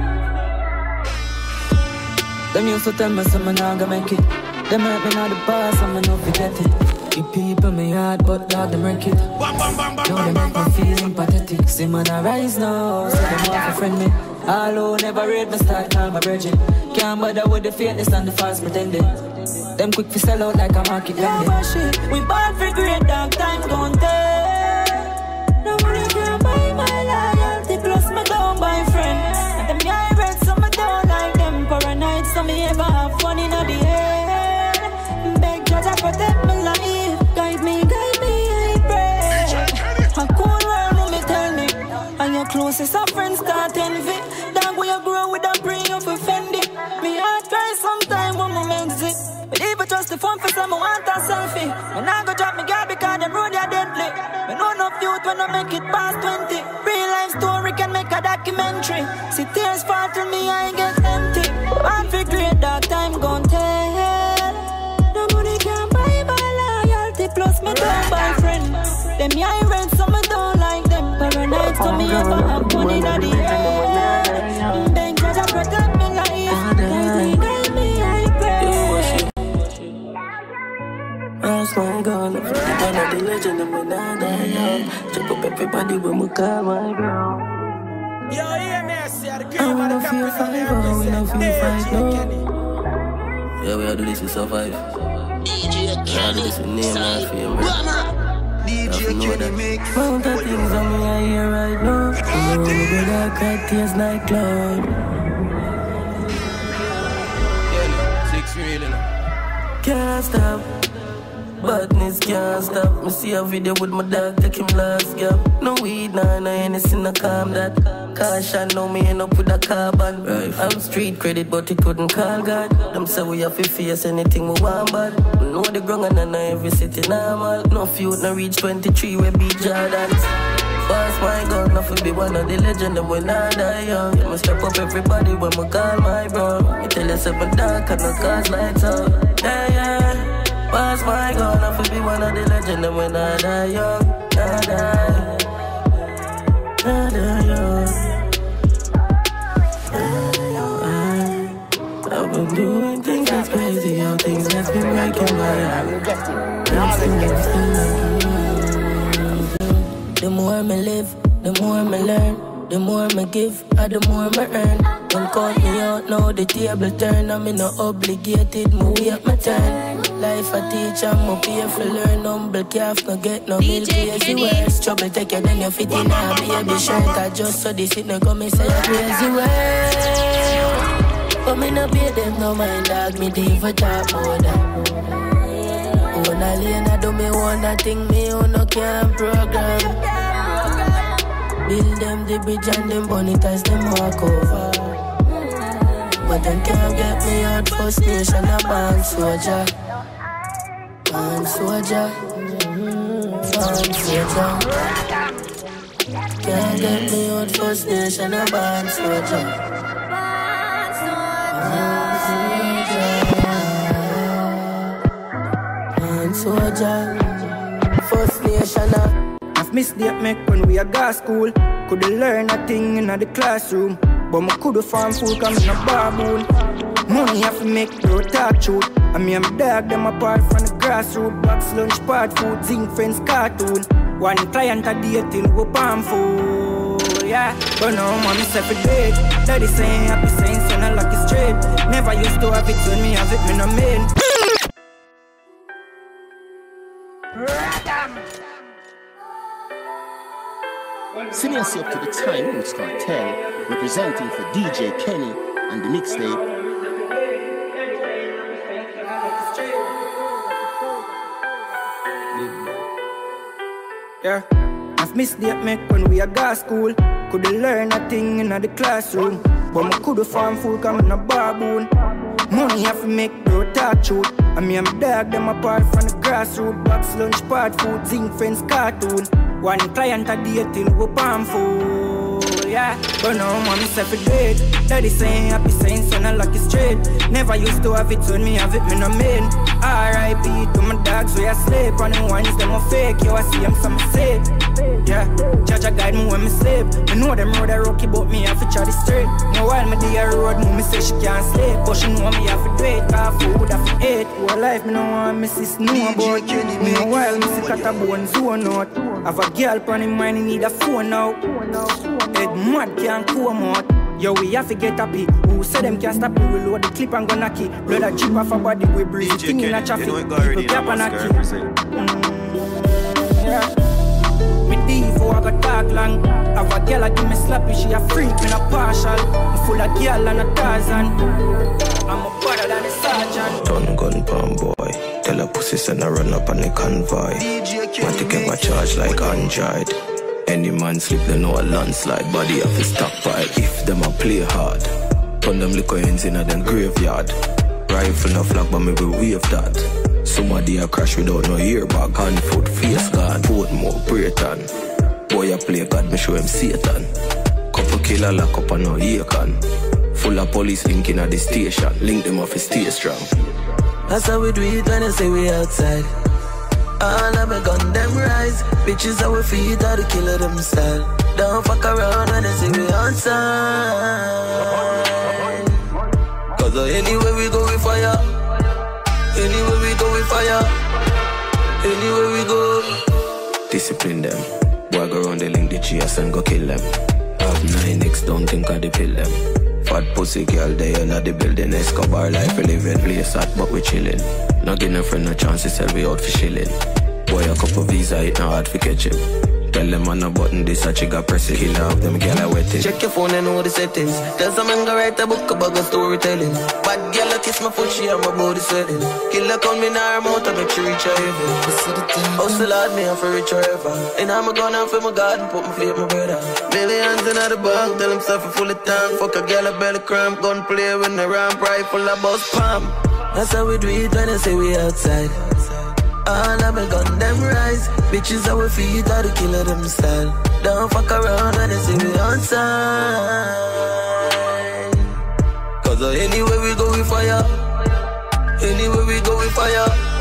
Them used to tell me some man I gonna make it. Them hurt me not the past, I'm not forget it. Keep people me hard, but dog them wreck it. Now they make me feel pathetic. See man I rise now, so them want to friend me. All who never read me start call my virgin. Can't bother with the fakeness and the false pretending. Them quick to sell out like a market vending. Yeah, shit. We bought for great dog, time gon' tell. Nobody can buy my loyalty, plus me don't buy friends. And them guy red, so me don't like them. Paranoid, so me ever have fun in the head. Beg Judge, I protect my life. Guide me, guide me, I pray. A cool world, let me tell me. And your closest of friends start envy. Dog, where you grow with a brain of offended. Me heart cry sometime when I'm exit. But if I trust the phone for some, I want a selfie. When I go drop me girl because them road are deadly. Me know enough youth when I make it past twenty. Real life story can make a documentary. See tears fall through me, I get empty. Man for great dog, time gon' tell. Nobody can buy my loyalty, plus me don't buy friends. Them yeah rent, so me don't like them. Paranoid, so me ever have money in the air. Then Judge, I protect me life. Guide me, guide me, I pray. That's my girl, I'm one of the legend of my dad, young. Check up everybody when we call my girl. Yo, hear me, I see the I girl, wanna feel five, oh, we don't feel five, no. Yeah, we are do this to survive. D J Kenny, say, Rama. D J Kenny mix. Mount of things on me, I hear right now. You know, we go dark, crack tears like cloud. Six really now. Can't stop. Badness can't stop. Me see a video with my dog, take him last gap. No weed, nah, no anything to calm that. Caution, know me end up with a carbon. Right. I'm street credit, but he couldn't call God. Them say we have to face anything we want bad. We know the ground and I know every city normal. No feud, no reach twenty-three, we beat Jordans. Pass my gun, nothing be one of the legend, and we not die young. Me step up everybody when we call my bro. Me tell you seven dark and the cars lights out. Yeah, yeah. Pass my gun, I feel be one of the legend, and when I die young, I die, I die young. I've been doing things that's crazy, all things that's been breaking my heart. The more me live, the more me learn, the more me give, and the more me earn. Don't call me out now, the table turn. I'm in no obligated, me wait my turn. Life a teach, I'm up here for learn. Humble calf, no get no milk, crazy words. Trouble take you, then you fit in a baby shirt. I just so this it no come and say a crazy words. But me no pay them no mind, dog, me deep for talk about that. When I lean, I do me one thing, me own no can program. Build them the bridge and them burn it as them walk over. But them can't get me out First Nation, a band soldier. Band soldier. Band soldier. Can't get me out First Nation, a band soldier. Band soldier. First Nation, a I've missed the make when we a go school. Coulda learn a thing in the classroom, but me coulda farm fool come in a baboon. Money have to make bro talk truth. I mean I'm dog them apart from the grassroots. Box lunch part food, zinc fence cartoon. One client a day till we palm full, yeah. But now mommy say for dead. Daddy saying happy saying son I lucky straight. Never used to have it when me have it me no mean. Senior up to the time Roots Cartel, representing for D J Kenny and the mixtape. Yeah, I've missed the make when we a go school. Coulda learn a thing in the classroom, but me coulda farm fool come in a baboon. Money have to make bro talk truth. I mean I'm dog them apart from the grassroots. Box lunch part food, zinc fence cartoon. One client a day till we palm full, yeah. But now mommy say for dead. Daddy saying happy saying son I lucky straight. Never used to have it when me have it me no mean. R I P to my dogs we a sleep. And the ones them a fake, you a see them some say. Yeah, Judge a guide me when me sleep. I know them road a rocky but me have to try the straight. Now while me dey a road, mommy say she can't sleep, but she know me have to do it. Cause food have to eat. Whole life me no want me sis know about. Me while me see cat a bone zone out. Have a girl pon him mind, he need a phone now. Head mad can't come out. Yo, we have to get happy. Who say them can't stop me? We load the clip and gonna key. Blood a drip off our body, we breathe. Thing in a traffic. People cap and a key. Yeah. Me Devo, I got talk long. Have a girl, I give me slappy, she a freak, me not partial. I'm full of girl and a Tarzan. I'm a better than a sergeant. Ton gun palm boy. Tell a pussy send a run up on the convoy. Want to get my charge like Android. Any man slip, they know a landslide. Body of his stockpile. If them a play hard. Turn them liquor ends in a them graveyard. Rifle no flag, but me will wave that. Somebody a crash without no earbag. Hand, foot, face gone. Portmore, Brayton. Boy a play God, me show him Satan. Couple killer lock up on no Yacon. Full of police linking at the station. Link them off his stay strong. That's how we do it when I say we outside. All of my gun them rise. Bitches how we feed all the killer them style. Don't fuck around when I say we outside. Cause anywhere we go we fire. Anywhere we go we fire. Anywhere we go. Discipline them. Boy go round the link the G S and go kill them. Have nine X, don't think I de pill them. Fat pussy girl, they in the building. Escobar life, we live in place hot, but we chillin'. Not give no friend a chance to sell we out for shilling. Boy, a couple visa, it not hard for catch him. Tell them on a button, this a chigga press it. Killer up them girl, I wet it. Check your phone and know the settings. Tell some man go write a book about a storytelling. Bad girl, I kiss my foot, she and my body swelling. Killer call me now, I'm out, I make sure reach her heaven. Hustle hard, me and for rich forever. And I'm a gun out for my garden, put my feet my brother. Millions in the bank, tell him stuff full of tank. Fuck a girl, a belly cramp, gun play when the ramp rifle, a bust palm. That's how we do it when I say we outside. All of my gun them rise. Bitches how we feed all the killer them style. Don't fuck around when I say we outside. Cause anywhere we go we fire. Anywhere we go we fire.